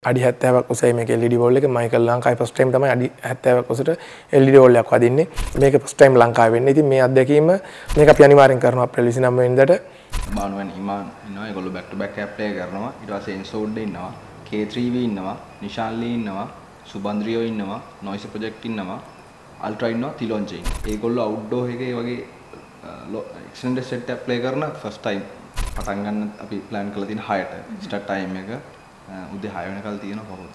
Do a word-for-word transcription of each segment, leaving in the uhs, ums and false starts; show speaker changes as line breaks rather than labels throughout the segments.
අඩි හැත්තෑවක් උසයි මේක L E D wall එක. මම ඒක ලංකාවේ first time තමයි අඩි හැත්තෑවක් උසට L E D wall එකක් වදින්නේ. මේක first time ලංකාවේ වෙන්නේ. ඉතින් මේ අත්දැකීම මේක අපි අනිවාර්යෙන් කරනවා අප්‍රේල් විසිනම වෙනිදාට.
බානුවන් ඉමාන් ඉන්නවා. ඒගොල්ලෝ back to back app play කරනවා. ඊට පස්සේ එන්සෝඩ් ඉන්නවා. K three V ඉන්නවා. නිශාන්ලී ඉන්නවා. සුබන්ද්‍රියෝ ඉන්නවා. noise project ඉන්නවා. ultra ඉන්නවා. තිලොන්ජ ඉන්නවා. ඒගොල්ලෝ outdoor එකේ වගේ extended set app play කරන first time පටන් ගන්න අපි plan කරලා තියෙන හයට start time එක උදේ හය වෙනකල් තියෙනවා කොහොමද?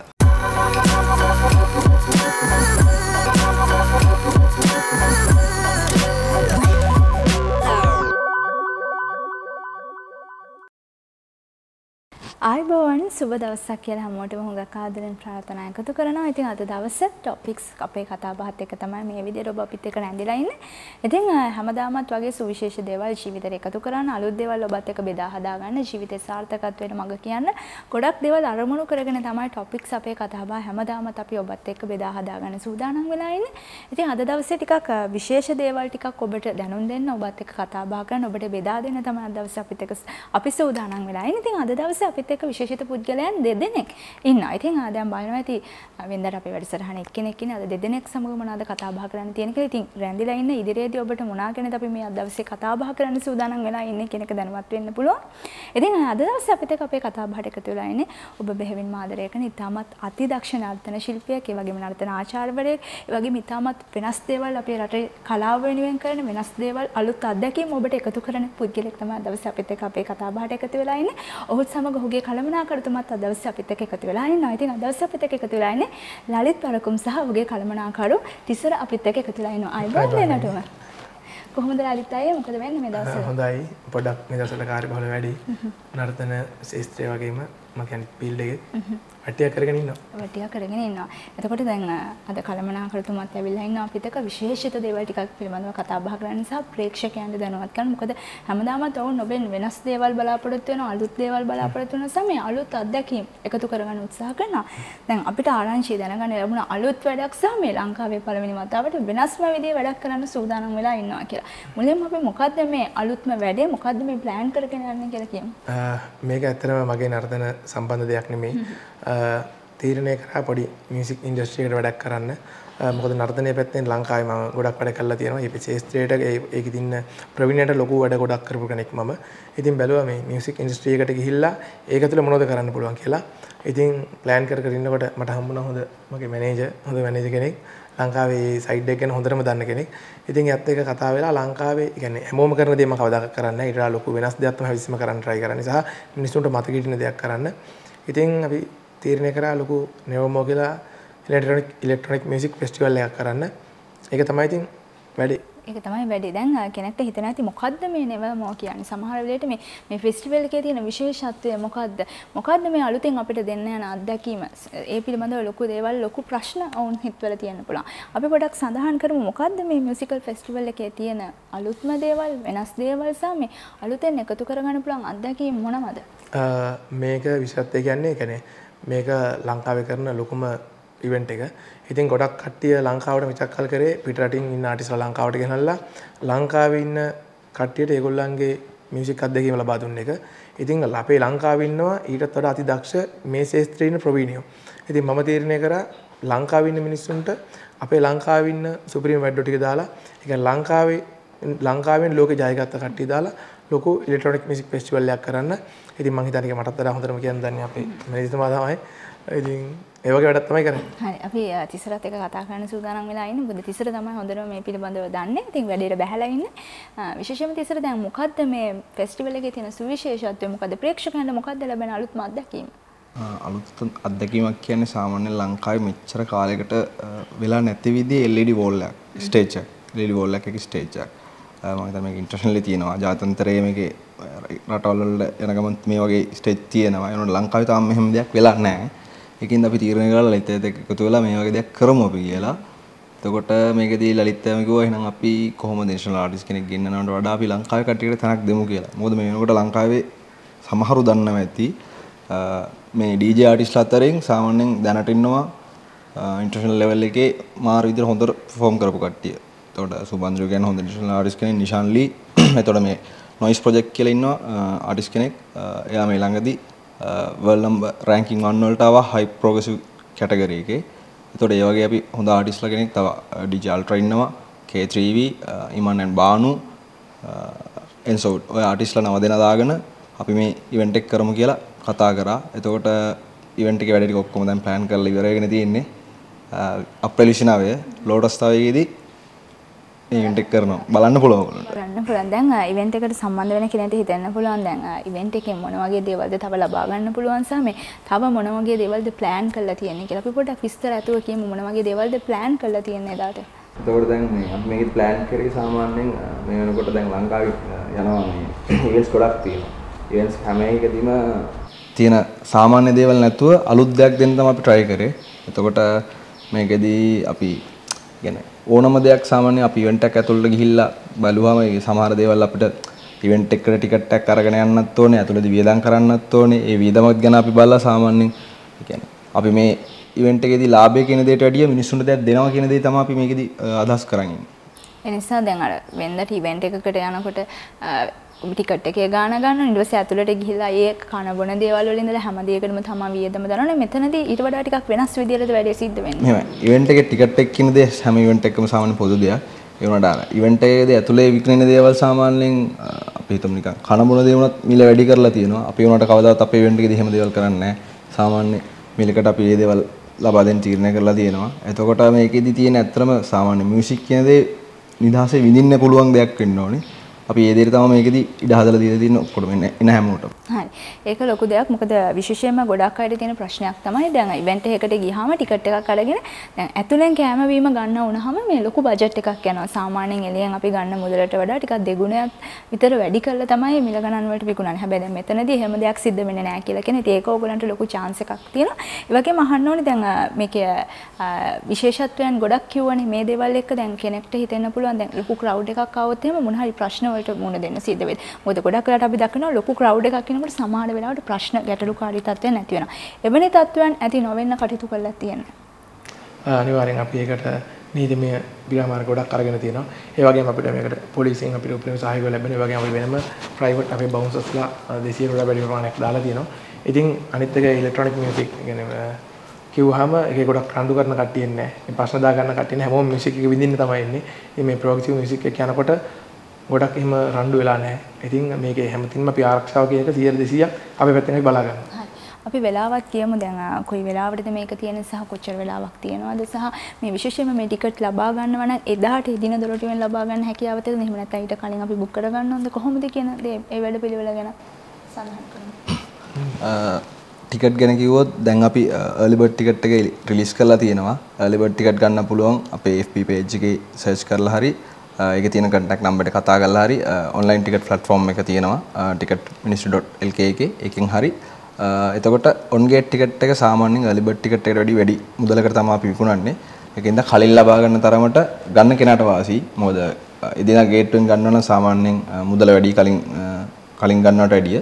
ආයිබෝවන් සුබ දවසක් කියලා හැමෝටම හුඟක් ආදරෙන් ප්‍රාර්ථනා එකතු කරනවා. ඉතින් අද දවසේ ටොපික්ස් අපේ කතා බහත් එක තමයි මේ විදිහට ඔබ අපිත් එක්ක රැඳිලා ඉන්නේ. ඉතින් හැමදාමත් වගේ සුවිශේෂ දේවල් ජීවිතේට එකතු කරන්න, අලුත් දේවල් ඔබත් එක්ක බෙදා හදා ගන්න, ජීවිතේ සාර්ථකත්වයට මඟ කියන්න ගොඩක් දේවල් අරමුණු කරගෙන තමයි ටොපික්ස් අපේ කතා බහ හැමදාමත් අපි ඔබත් එක්ක බෙදා හදා ගන්න සූදානම් වෙලා ඉන්නේ. ඉතින් අද දවසේ ටිකක් විශේෂ දේවල් ටිකක් ඔබට දැනුම් දෙන්න, ඔබත් එක්ක කතා බහ කරන්න, ඔබට බෙදා දෙන්න තමයි අද දවසේ අපිත් එක්ක අපි සූදානම් වෙලා ඉන්නේ. ඉතින් අද දවසේ අපිත් එක විශේෂිත පුද්ගලයන් දෙදෙනෙක් ඉන්නවා. ඉතින් දැන් බලනවා ඇති වෙනදාට අපේ වැඩසටහන එක්කෙනෙක් ඉන්නේ. අද දෙදෙනෙක් සමග මොනවද කතා බහ කරන්න තියෙන කියලා. ඉතින් රැඳිලා ඉන්න ඉදිරියේදී ඔබට මොනවා ගැනද අපි මේ අද දවසේ කතා බහ කරන්න සූදානම් වෙලා ඉන්නේ කියන එක දැනුවත් වෙන්න පුළුවන්. ඉතින් අද දවසේ අපිත් එක්ක අපේ කතා බහට එකතු වෙලා ඉන්නේ ඔබ බෙහෙවින්ම ආදරය කරන ඉතාමත් අතිදක්ෂ නර්තන ශිල්පියෙක්, ඒ වගේම නර්තන ආචාර්යවරයෙක්, ඒ වගේම ඉතාමත් වෙනස් දේවල් අපේ රටේ කලාව වෙනුවෙන් කරන වෙනස් දේවල් අලුත් අත්දැකීම් ඔබට එකතු කරන පුද්ගලෙක් තමයි අද දවසේ අපිත් එක්ක අපේ කතා බහට එකතු වෙලා ඉන්නේ. ඔහුත් සමග ඔහුගේ කළමනාකරුතුමත් අද දවසේ අපිත් එක්ක එකතු වෙලා ඉන්නවා. ඉතින් අද දවසේ අපිත් එක්ක එකතු වෙලා ඉන්නේ ලලිත් පරකුම් සහ ඔහුගේ කළමනාකරු තිසර අපිත් එක්ක එකතු වෙලා ඉන්නවා. ආයිබෝන් දෙන්නටම. කොහොමද ලලිත් අයියා? මොකද වෙන්නේ මේ දවස්වල?
හොඳයි. පොඩක් මේ දවස්වල කාර්යබහුල වැඩි. නර්තන ශාස්ත්‍රය වගේම මම කියන්නේ ෆීල්ඩ් එකේ වටියා කරගෙන ඉන්නවා.
වටියා කරගෙන ඉන්නවා. එතකොට දැන් අද කළමනාකරුතුමත් ඇවිල්ලා ඉන්නවා අපිත් එක්ක විශේෂිත දේවල් ටිකක් පිළිබඳව කතා බහ කරන්න නිසා ප්‍රේක්ෂකයන්ට දැනුවත් කරන්න. මොකද හැමදාමත් ඔවුන් ඔබෙන් වෙනස් දේවල් බලාපොරොත්තු වෙනවා, අලුත් දේවල් බලාපොරොත්තු වෙන නිසා මේ අලුත් අත්දැකීම් එකතු කරගන්න උත්සාහ කරනවා. දැන් අපිට ආරංචිය දැනගන්න ලැබුණ අලුත් වැඩක් සහ මේ ලංකාවේ පළවෙනි වතාවට වෙනස්ම විදිහේ වැඩක් කරන්න සූදානම් වෙලා ඉන්නවා කියලා. මුලින්ම අපි මොකද්ද මේ අලුත්ම වැඩේ, මොකද්ද මේ ප්ලෑන් කරගෙන යන්නේ කියලා කියමු.
මේක ඇත්තටම මගේ නර්තන සම්බන්ධ දෙයක් නෙමෙයි. තීරණය කරා පොඩි මියුසික් ඉන්ඩස්ට්‍රි එකට වැඩක් කරන්න. මොකද නර්තනයේ පැත්තෙන් ලංකාවේ මම ගොඩක් වැඩ කරලා තියෙනවා. මේ ශාස්ත්‍රයට ඒකේ තින්න ප්‍රවීණයට ලොකු වැඩ ගොඩක් කරපු කෙනෙක් මම. ඉතින් බැලුවා මේ මියුසික් ඉන්ඩස්ට්‍රි එකට ගිහිල්ලා ඒක තුළ මොනවද කරන්න පුළුවන් කියලා. ඉතින් ප්ලෑන් කර කර ඉන්නකොට මට හම්බුණා හොඳ මගේ මැනේජර්, හොඳ මැනේජර් කෙනෙක්. ලංකාවේ සයිඩ් එක ගැන හොඳටම දන්න කෙනෙක්. ඉතින් එයත් එක්ක කතා වෙලා ලංකාවේ කියන්නේ හැමෝම කරන දේ මම කවදාකවත් කරන්නේ නැහැ. ඊට වඩා ලොකු වෙනස් දෙයක් තමයි හැවිස්සම කරන්න try කරන්නේ සහ මිනිස්සුන්ට මතක හිටින දෙයක් කරන්න. ඉතින් අපි තීරණය කරා ලොකු නෙවමෝ කියලා ඉලෙක්ට්‍රොනික ඉලෙක්ට්‍රොනික මියුසික් ෆෙස්ටිවල් එකක් කරන්න. ඒක තමයි ඉතින් වැඩි.
ඒක තමයි වැඩි. දැන් කෙනෙක්ට හිතෙන ඇති මොකද්ද මේ නෙවමෝ කියන්නේ? සමහර වෙලෙට මේ මේ ෆෙස්ටිවල් එකේ තියෙන විශේෂත්වය මොකද්ද? මොකද්ද මේ අලුතෙන් අපිට දෙන්න යන අත්දැකීම? ඒ පිළිබඳව ලොකු දේවල්, ලොකු ප්‍රශ්න වුන් හිතවල තියෙන්න පුළුවන්. අපි පොඩක් සඳහන් කරමු මොකද්ද මේ මියුසිකල් ෆෙස්ටිවල් එකේ තියෙන අලුත්ම දේවල්, වෙනස් දේවල් සහ මේ අලුතෙන් එකතු කරගන්න පුළුවන් අත්දැකීම් මොනවද?
මේක විශේෂත්වය කියන්නේ කියන්නේ මේක ලංකාවේ කරන ලොකුම ඉවෙන්ට් එක. ඉතින් ගොඩක් කට්ටිය ලංකාවට මෙච්චර කල් කරේ පිටරටින් ඉන්න ආටිස්ලා ලංකාවට ගෙනල්ලා ලංකාවේ ඉන්න කට්ටියට ඒගොල්ලන්ගේ මියුසික් අත්දැකීම ලබා දුන්න එක. ඉතින් අපේ ලංකාවේ ඉන්නවා ඊටත් වඩා අති දක්ෂ මේ ශාස්ත්‍රයේ ඉන්න ප්‍රවීණයෝ. ඉතින් මම තීරණය කරා ලංකාවේ ඉන්න මිනිස්සුන්ට අපේ ලංකාවේ ඉන්න සුප්‍රීම වැඩෝ ටික දාලා, ඒ කියන්නේ ලංකාවේ ලංකාවෙන් ලෝකේ ජයගත්ත කට්ටිය දාලා ලොකු ඉලෙක්ට්‍රොනික මියුසික් ෆෙස්ටිවල් එකක් කරන්න. ඉතින් මම හිතන්නේ මටත් වඩා හොඳටම කියන්න දන්නේ අපේ මැනේජර්තුමා තමයි. ඉතින් ඒ වගේ වැඩක් තමයි කරන්නේ.
හරි. අපි තිසරත් එක කතා කරන්න සූදානම් වෙලා ඉන්නේ. මොකද තිසර තමයි හොඳටම මේ පිළිබඳව දන්නේ. ඉතින් වැඩේට බැහැලා ඉන්නේ. විශේෂයෙන්ම තිසර දැන් මොකද්ද මේ ෆෙස්ටිවල් එකේ තියෙන සුවිශේෂත්වය? මොකද්ද ප්‍රේක්ෂකයන්ට මොකද්ද ලැබෙන අලුත්ම අත්දැකීම?
අලුත් අත්දැකීමක් කියන්නේ සාමාන්‍යයෙන් ලංකාවේ මෙච්චර කාලයකට වෙලා නැති විදිහේ L E D wall එකක්, ස්ටේජ් එකක්. L E D wall එකක ස්ටේජ් එකක්. මම හිතන්නේ මේක ඉන්ටර්නැෂනලි තියෙනවා. ජාත්‍යන්තරයේ මේකේ රටවල් වල යන ගමන් මේ වගේ ස්ටේජ් තියෙනවා. ඒ වුණාට ලංකාවේ තාම මෙහෙම දෙයක් වෙලා නැහැ. ඒකින්ද අපි තීරණය කරලා ලලිත් එක්ක එකතු වෙලා මේ වගේ දෙයක් කරමු අපි කියලා. එතකොට මේකදී ලලිත් එක්කම කිව්වා එහෙනම් අපි කොහොමද નેશනල් ආටිස්ට් කෙනෙක් ගෙන්නනවට වඩා අපි ලංකාවේ කට්ටියට තැනක් දෙමු කියලා. මොකද මේ වෙනකොට ලංකාවේ සමහරු දන්නව ඇති මේ D J ආටිස්ට්ලා අතරින් සාමාන්‍යයෙන් දැනට ඉන්නවා ඉන්ටර්නැෂනල් ලෙවල් එකේ මාර විදිහට හොඳට perform කරපු කට්ටිය. එතකොට සුබන්ද්‍රිය කියන්නේ හොඳ નેશනල් ආටිස්ට් කෙනෙක්, නිෂාන්ලී. එතකොට මේ noise project කියලා ඉන්නවා ආටිස්ට් කෙනෙක්. එයා මේ ළඟදී world number ranking one වලට ආවා high progressive category එකේ. ඒතකොට ඒ වගේ අපි හොඳ ආටිස්ලා කෙනෙක් තව D J Ultra ඉන්නවා, K three V, Iman and Banu, එන්සෝ ඔය ආටිස්ලා නව දෙනා දාගෙන අපි මේ ඉවෙන්ට් එක කරමු කියලා කතා කරා. එතකොට ඉවෙන්ට් එකේ වැඩ ටික ඔක්කොම දැන් plan කරලා ඉවර වෙගෙන තියෙන්නේ. අප්‍රේල් විසිනවය ලෝටස් තවයේදී ඉවෙන්ට් එක කරනවා. බලන්න පුළුවන්.
බලන්න පුළුවන්. දැන් ඉවෙන්ට් එකට සම්බන්ධ වෙන කෙනෙක්ට හිතෙන්න පුළුවන් දැන් ඉවෙන්ට් එකේ මොන වගේ දේවල්ද තව ලබා ගන්න පුළුවන් සහ මේ තව මොන වගේ දේවල්ද plan කරලා තියෙන්නේ කියලා අපි පොඩ්ඩක් විස්තර අතුව කියමු මොන වගේ දේවල්ද plan කරලා තියෙන්නේ එදාට.
එතකොට දැන් මේ අපි මේකේ plan කරේ සාමාන්‍යයෙන් මේ වෙනකොට දැන් ලංකාවේ යනවා මේ events ගොඩක් තියෙනවා. events හැම එකදීම තියෙන සාමාන්‍ය දේවල් නැතුව අලුත් දෙයක් දෙන්න තමයි අපි try කරේ. එතකොට මේකෙදී අපි කියන්නේ ඕනම දෙයක් සාමාන්‍ය අපි event එකක් ඇතුළට ගිහිල්ලා බලුවාම ඒ සමහර දේවල් අපිට event එකට ටිකට් එකක් අරගෙන යන්නත් ඕනේ, ඇතුළතදී වියදම් කරන්නත් ඕනේ. ඒ වියදමත් ගැන අපි බලලා සාමාන්‍යයෙන් කියන්නේ අපි මේ ඉවෙන්ට් එකේදී ලාභය කියන දෙයට වැඩිය මිනිස්සුන්ට දෙයක් දෙනවා කියන දේ තමයි අපි මේකෙදී අදහස් කරන් ඉන්නේ.
ඒ නිසා දැන් අර වෙන්දට ඉවෙන්ට් එකකට යනකොට ටිකට් එකේ ගාණ ගන්න ඊට පස්සේ ඇතුළට ගිහිල්ලා ඒ කන බොන දේවල් වල ඉඳලා හැම දෙයකටම තමයි වියදම දරන්නේ. මෙතනදී ඊට වඩා ටිකක් වෙනස් විදියටද වැඩේ සිද්ධ වෙන්නේ.
මෙහෙමයි. ඉවෙන්ට් එකේ ටිකට් එක කියන දේ හැම ඉවෙන්ට් එකකම සාමාන්‍ය පොදු දෙයක්. ඒ වුණාට අර ඉවෙන්ට් එකේදී ඇතුළේ විකිනෙන දේවල් සාමාන්‍යයෙන් අපි හිතමු නිකන් කන බොන දේ වුණත් මිල වැඩි කරලා තියෙනවා. අපි වුණාට කවදාවත් අපේ ඉවෙන්ට් එකේදී එහෙම දේවල් කරන්නේ නැහැ. සාමාන්‍ය මිලකට අපි මේ දේවල් ලබා දෙන්න තීරණය කරලා තියෙනවා. එතකොට මේකෙදි තියෙන ඇත්තම සාමාන්‍ය මියුසික් කියන දේ නිදහසේ විඳින්න පුළුවන් දෙයක් වෙන්න ඕනේ. අපි ඒ දෙයට තමයි මේකෙදි ඉඩ හදලා දීලා තියෙන ඔක්කොම එන හැමෝටම.
හරි. ඒක ලොකු දෙයක්. මොකද විශේෂයෙන්ම ගොඩක් අයට තියෙන ප්‍රශ්නයක් තමයි දැන් ඉවෙන්ට් එකකට ගියාම ටිකට් එකක් අරගෙන දැන් ඇතුලෙන් කෑම බීම ගන්න වුණාම මේ ලොකු බජට් එකක් යනවා. සාමාන්‍යයෙන් එළියෙන් අපි ගන්න මුදලට වඩා ටිකක් දෙගුණයක් විතර වැඩි කරලා තමයි මිල ගණන් වලට විකුණන්නේ. හැබැයි දැන් මෙතනදී එහෙම දෙයක් සිද්ධ වෙන්නේ නැහැ කියලා කියන්නේ. ඒක ඕගොල්ලන්ට ලොකු chance එකක් තියෙනවා. ඒ වගේම අහන්න ඕනේ දැන් මේකේ විශේෂත්වයන් ගොඩක් කිව්වනේ මේ දේවල් එක්ක දැන් කෙනෙක්ට හිතෙන්න පුළුවන් දැන් ලොකු crowd එකක් ආවොත් එහෙම මොන හරි ප්‍රශ්න වලට මුහුණ දෙන්න සිද්ධ වෙයි. මොකද ගොඩක් වෙලාවට අපි දකිනවා ලොකු crowd එකක් එනකොට සමහර වෙලාවට ප්‍රශ්න ගැටලුකාරී තත්ත්වයන් නැති වෙනවා. එවැනි තත්ත්වයන් ඇති නොවෙන්න කටයුතු කරලා තියෙනවා.
අනිවාර්යෙන් අපි ඒකට නීතිමය ක්‍රියාමාර්ග ගොඩක් අරගෙන තියෙනවා. ඒ වගේම අපිට මේකට පොලිසියෙන් අපිට උපරිම සහයෝගය ලැබෙන. ඒ වගේම අපි වෙනම ප්‍රයිවට් අපේ බවුන්සර්ස්ලා දෙසියකට වඩා වැඩි ප්‍රමාණයක් දාලා තියෙනවා. ඉතින් අනිත් එක ඉලෙක්ට්‍රොනික මියුසික් කියන්නේ කිව්වහම ඒකේ ගොඩක් රණ්ඩු කරන කට්ටිය ඉන්නේ නැහැ. මේ ප්‍රශ්න දා ගන්න කට්ටිය හැමෝම මියුසික් එක විඳින්න තමයි ඉන්නේ. ඉතින් මේ ප්‍රොග්‍රෙසිව් මියුසික් එක යනකොට ගොඩක් එහෙම රණ්ඩු වෙලා නැහැ. ඉතින් මේකේ හැමතින්ම අපි ආරක්ෂාව කියන එක සියයට දෙසීයක් අපේ පැත්තෙන් අපි බලා ගන්නවා.
අපි වෙලාවක් කියමු දැන් කොයි වෙලාවටද මේක තියෙන සහ කොච්චර වෙලාවක් තියෙනවද සහ මේ විශේෂයෙන්ම මේ ටිකට් ලබා ගන්නවා නම් එදාට දින දොරටුවෙන් ලබා ගන්න හැකියාව තියෙනද? එහෙම නැත්නම් ඊට කලින් අපි බුක් කර ගන්න ඕනද කොහොමද කියන දේ ඒ වැඩ පිළිවෙල ගැන සඳහන් කරන්න.
ටිකට් ගැන කිව්වොත් දැන් අපි early bird ටිකට් එක රිලීස් කරලා තියෙනවා. early bird ටිකට් ගන්න පුළුවන් අපේ F B page එකේ search කරලා හරි ඒකේ තියෙන contact number එක කතා කරලා හරි online ticket platform එක තියෙනවා ticket ministry dot L K එකේ එකෙන් හරි එතකොට on gate ticket එක සාමාන්‍යයෙන් early bird ticket එකට වැඩි වැඩි මුදලකට තමයි අපි විකුණන්නේ. ඒකෙන්ද කලින් ලබා ගන්න තරමට ගන්න කෙනාට වාසි. මොකද එදින gate එකෙන් ගන්නවා නම් සාමාන්‍යයෙන් මුදල වැඩි කලින් කලින් ගන්නවට වැඩිය.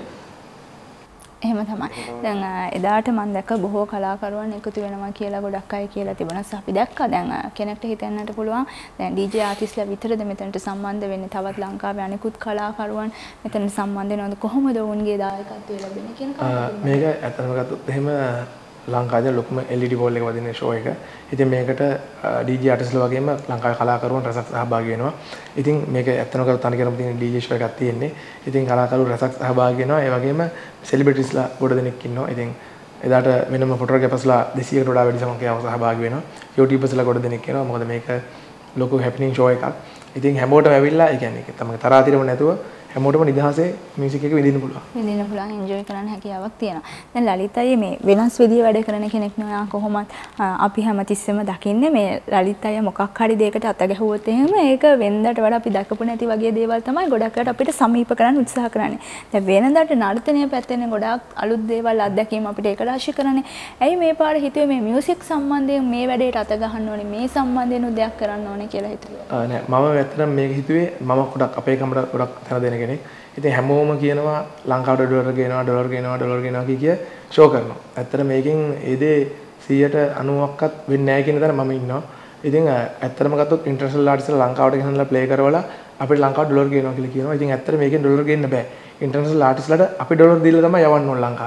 එහෙම තමයි. දැන් එදාට මම දැක්ක බොහෝ කලාකරුවන් එකතු වෙනවා කියලා ගොඩක් අය කියලා තිබුණා. අපි දැක්කා දැන් කෙනෙක්ට හිතෙන්නට පුළුවන් දැන් D J ආටිස්ලා විතරද මෙතනට සම්බන්ධ වෙන්නේ? තවත් ලංකාවේ අනිකුත් කලාකරුවන් මෙතනට සම්බන්ධ වෙනවද? කොහොමද ඔවුන්ගේ දායකත්වය ලැබෙන්නේ කියන කාරණා.
මේක ඇත්තටම ගත්තොත් එහෙම ලංකාවේ ලොකුම L E D wall එක වදින ෂෝ එක. ඉතින් මේකට D J ආටිස්ලා වගේම ලංකාවේ කලාකරුවන් රසක් සහභාගී වෙනවා. ඉතින් මේක ඇත්තටම ගත්තොත් තනිකරම තියෙන D J ෂෝ එකක් තියෙන්නේ. ඉතින් කලාකරුවෝ රසක් සහභාගී වෙනවා. ඒ වගේම සෙලිබ්‍රිටිස්ලා ගොඩ දෙනෙක් ඉන්නවා. ඉතින් එදාට වෙනම ෆොටෝග්‍රැෆර්ස්ලා දෙසීයකට වඩා වැඩි සංඛ්‍යාවක් සහභාගී වෙනවා. YouTubersලා ගොඩ දෙනෙක් ඉන්නවා. මොකද මේක ලොකු හැපනින් ෂෝ එකක්. ඉතින් හැමෝටම ඇවිල්ලා ඒ කියන්නේ තමයි තරාතිරම නැතුව හැමෝටම නිදහසේ මියුසික් එක විඳින්න පුළුවන්.
විඳින්න පුළුවන් එන්ජොයි කරන්න හැකියාවක් තියෙනවා. දැන් ලලිත් අයියේ මේ වෙනස් විදිය වැඩ කරන කෙනෙක් නෝයා කොහොමත් අපි හැමතිස්සෙම දකින්නේ මේ ලලිත් අයියා මොකක් හරි දෙයකට අත ගැහුවොත් එහෙම ඒක වෙනදට වඩා අපි දැකපු නැති වගේ දේවල් තමයි ගොඩක් අයට අපිට සමීප කරන්න උත්සාහ කරන්නේ. දැන් වෙනදට නර්තනය පැත්තෙන් ගොඩාක් අලුත් දේවල් අත්දැකීම් අපිට ඒක රාශි කරන්නේ. ඇයි මේ පාර හිතුවේ මේ මියුසික් සම්බන්ධයෙන් මේ වැඩේට අත ගහන්න ඕනේ මේ සම්බන්ධයෙන් උදයක් කරන්න ඕනේ කියලා හිතුවේ?
ආ නෑ මම ඇත්තටම මේක හිතුවේ මම ගොඩක් අපේ කමර ගොඩක් තන දෙන කෙනෙක්. ඉතින් හැමෝම කියනවා ලංකාවට ඩොලර් ගේනවා ඩොලර් ගේනවා ඩොලර් ගේනවා කිය කිය ෂෝ කරනවා. ඇත්තට මේකෙන් ඒ දේ සීයට අනූවක්වත් වෙන්නේ නැහැ කියන දර මම ඉන්නවා. ඉතින් ඇත්තටම ගත්තොත් ඉන්ටර්නැෂනල් ආටිස්ට්ලා ලංකාවට ගෙනල්ලා ප්ලේ කරවලා අපිට ලංකාවට ඩොලර් ගේනවා කියලා කියනවා. ඉතින් ඇත්තට මේකෙන් ඩොලර් ගේන්න බෑ. ඉන්ටර්නැෂනල් ආටිස්ට්ලාට අපි ඩොලර් දීලා තමයි යවන්න ඕන ලංකාවෙන්.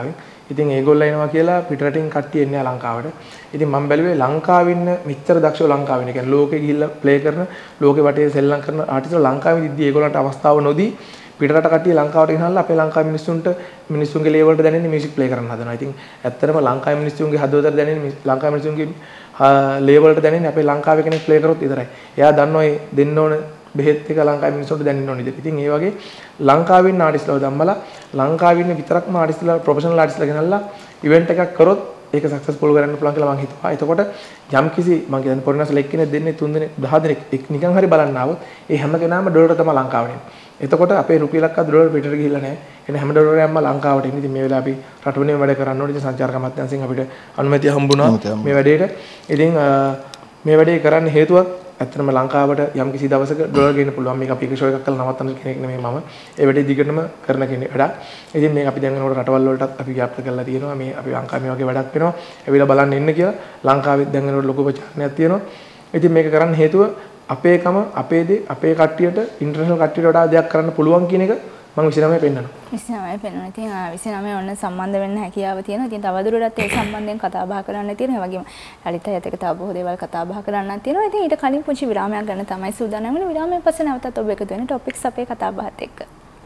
ඉතින් ඒගොල්ලෝ එනවා කියලා පිටරටින් කට්ටිය එන්නේ ලංකාවට. ඉතින් මම බැලුවේ ලංකාවේ ඉන්න මෙච්චර දක්ෂව ලංකාවේ ඉන්න. කියන්නේ ලෝකෙ ගිහිල්ලා ප්ලේ කරන, ලෝකෙ වටේ සෙල්ලම් කරන ආටිස්ට්ලා ලංකාවේ ඉද්දී ඒගොල්ලන්ට අවස්ථාව නොදී පිටරට කට්ටිය ලංකාවට ගෙනල්ලා අපේ ලංකාවේ මිනිස්සුන්ට මිනිස්සුන්ගේ ලේවලට දැනෙන මියුසික් ප්ලේ කරන්න හදනවා. ඉතින් ඇත්තටම ලංකාවේ මිනිස්සුන්ගේ හදවතට දැනෙන ලංකාවේ මිනිස්සුන්ගේ ලේවලට දැනෙන අපේ ලංකාවේ කෙනෙක් ප්ලේ කරොත් විතරයි. එයා දන්නවා ඒ දෙන්න ඕන බෙහෙත් එක ලංකාවේ මිනිස්සුන්ට දැනෙන්න ඕනේ. ඉතින් ඒ වගේ ලංකාවේ ඉන්න ආටිස්ට්ලාව ධම්මලා ලංකාවේ ඉන්න විතරක්ම ආටිස්ට්ලා ප්‍රොෆෙෂනල් ආටිස්ට්ලා ගෙනල්ලා ඉවෙන්ට් එකක් කරොත් ඒක සක්සස්ෆුල් කරන්න පුළුවන් කියලා මම හිතුවා. එතකොට යම්කිසි මම කියන්නේ පොරිනස්ලා එක්කෙනෙක් දෙන්නේ තුන් දෙනෙක් දහ දෙනෙක් නිකන් හරි බලන්න ආවොත් ඒ හැම කෙනාම ඩොලර් තමයි ලංකාවට එන්නේ. එතකොට අපේ රුපියලක් අද ඩොලර් පිටට ගිහිල්ලා නැහැ. එන හැම ඩොලරයක්ම ලංකාවට එන්නේ. ඉතින් මේ වෙලාව අපි රටවලින් වැඩ කරන්න ඕනේ. ඉතින් සංචාරක අමාත්‍යාංශයෙන් අපිට අනුමැතිය හම්බුණා මේ වැඩේට. ඉතින් මේ වැඩේ කරන්න හේතුවක් ඇත්තටම ලංකාවට යම්කිසි දවසක ඩොලර් ගේන්න පුළුවන්. මේක අපි එක ෂෝ එකක් කරලා නවත්තන්න කෙනෙක් නෙමෙයි මම. ඒ වැඩේ දිගටම කරන කෙනෙක් වැඩක්. ඉතින් මේක අපි දැන් වෙනකොට රටවල් වලටත් අපි ව්‍යාප්ත කරලා තියෙනවා. මේ අපි ලංකාවේ මේ වගේ වැඩක් වෙනවා. එවිලා බලන්න එන්න කියලා. ලංකාවෙත් දැන් වෙනකොට ලොකු ප්‍රචාරණයක් තියෙනවා. ඉතින් මේක කරන්න හේතුව අපේකම අපේ දේ අපේ කට්ටියට ඉන්ටර්නැෂනල් කට්ටියට වඩා දෙයක් කරන්න පුළුවන් කියන එක මම විසිනමයේ පෙන්නනවා. විසිනමයේ පෙන්නනවා. ඉතින් විසිනමයේ ඔන්න සම්බන්ධ වෙන්න හැකියාව තියෙනවා. ඉතින් තවදුරටත් ඒ සම්බන්ධයෙන් කතා බහ කරන්න තියෙනවා. ඒ වගේම ලලිත අයත් එක්ක තව බොහෝ දේවල් කතා බහ කරන්නත් තියෙනවා. ඉතින් ඊට කලින් පුංචි විරාමයක් ගන්න තමයි සූදානම් වෙන්නේ. විරාමයෙන් පස්සේ නැවතත් ඔබ එකතු වෙන ටොපික්ස් අපේ කතා බහත් එක්ක.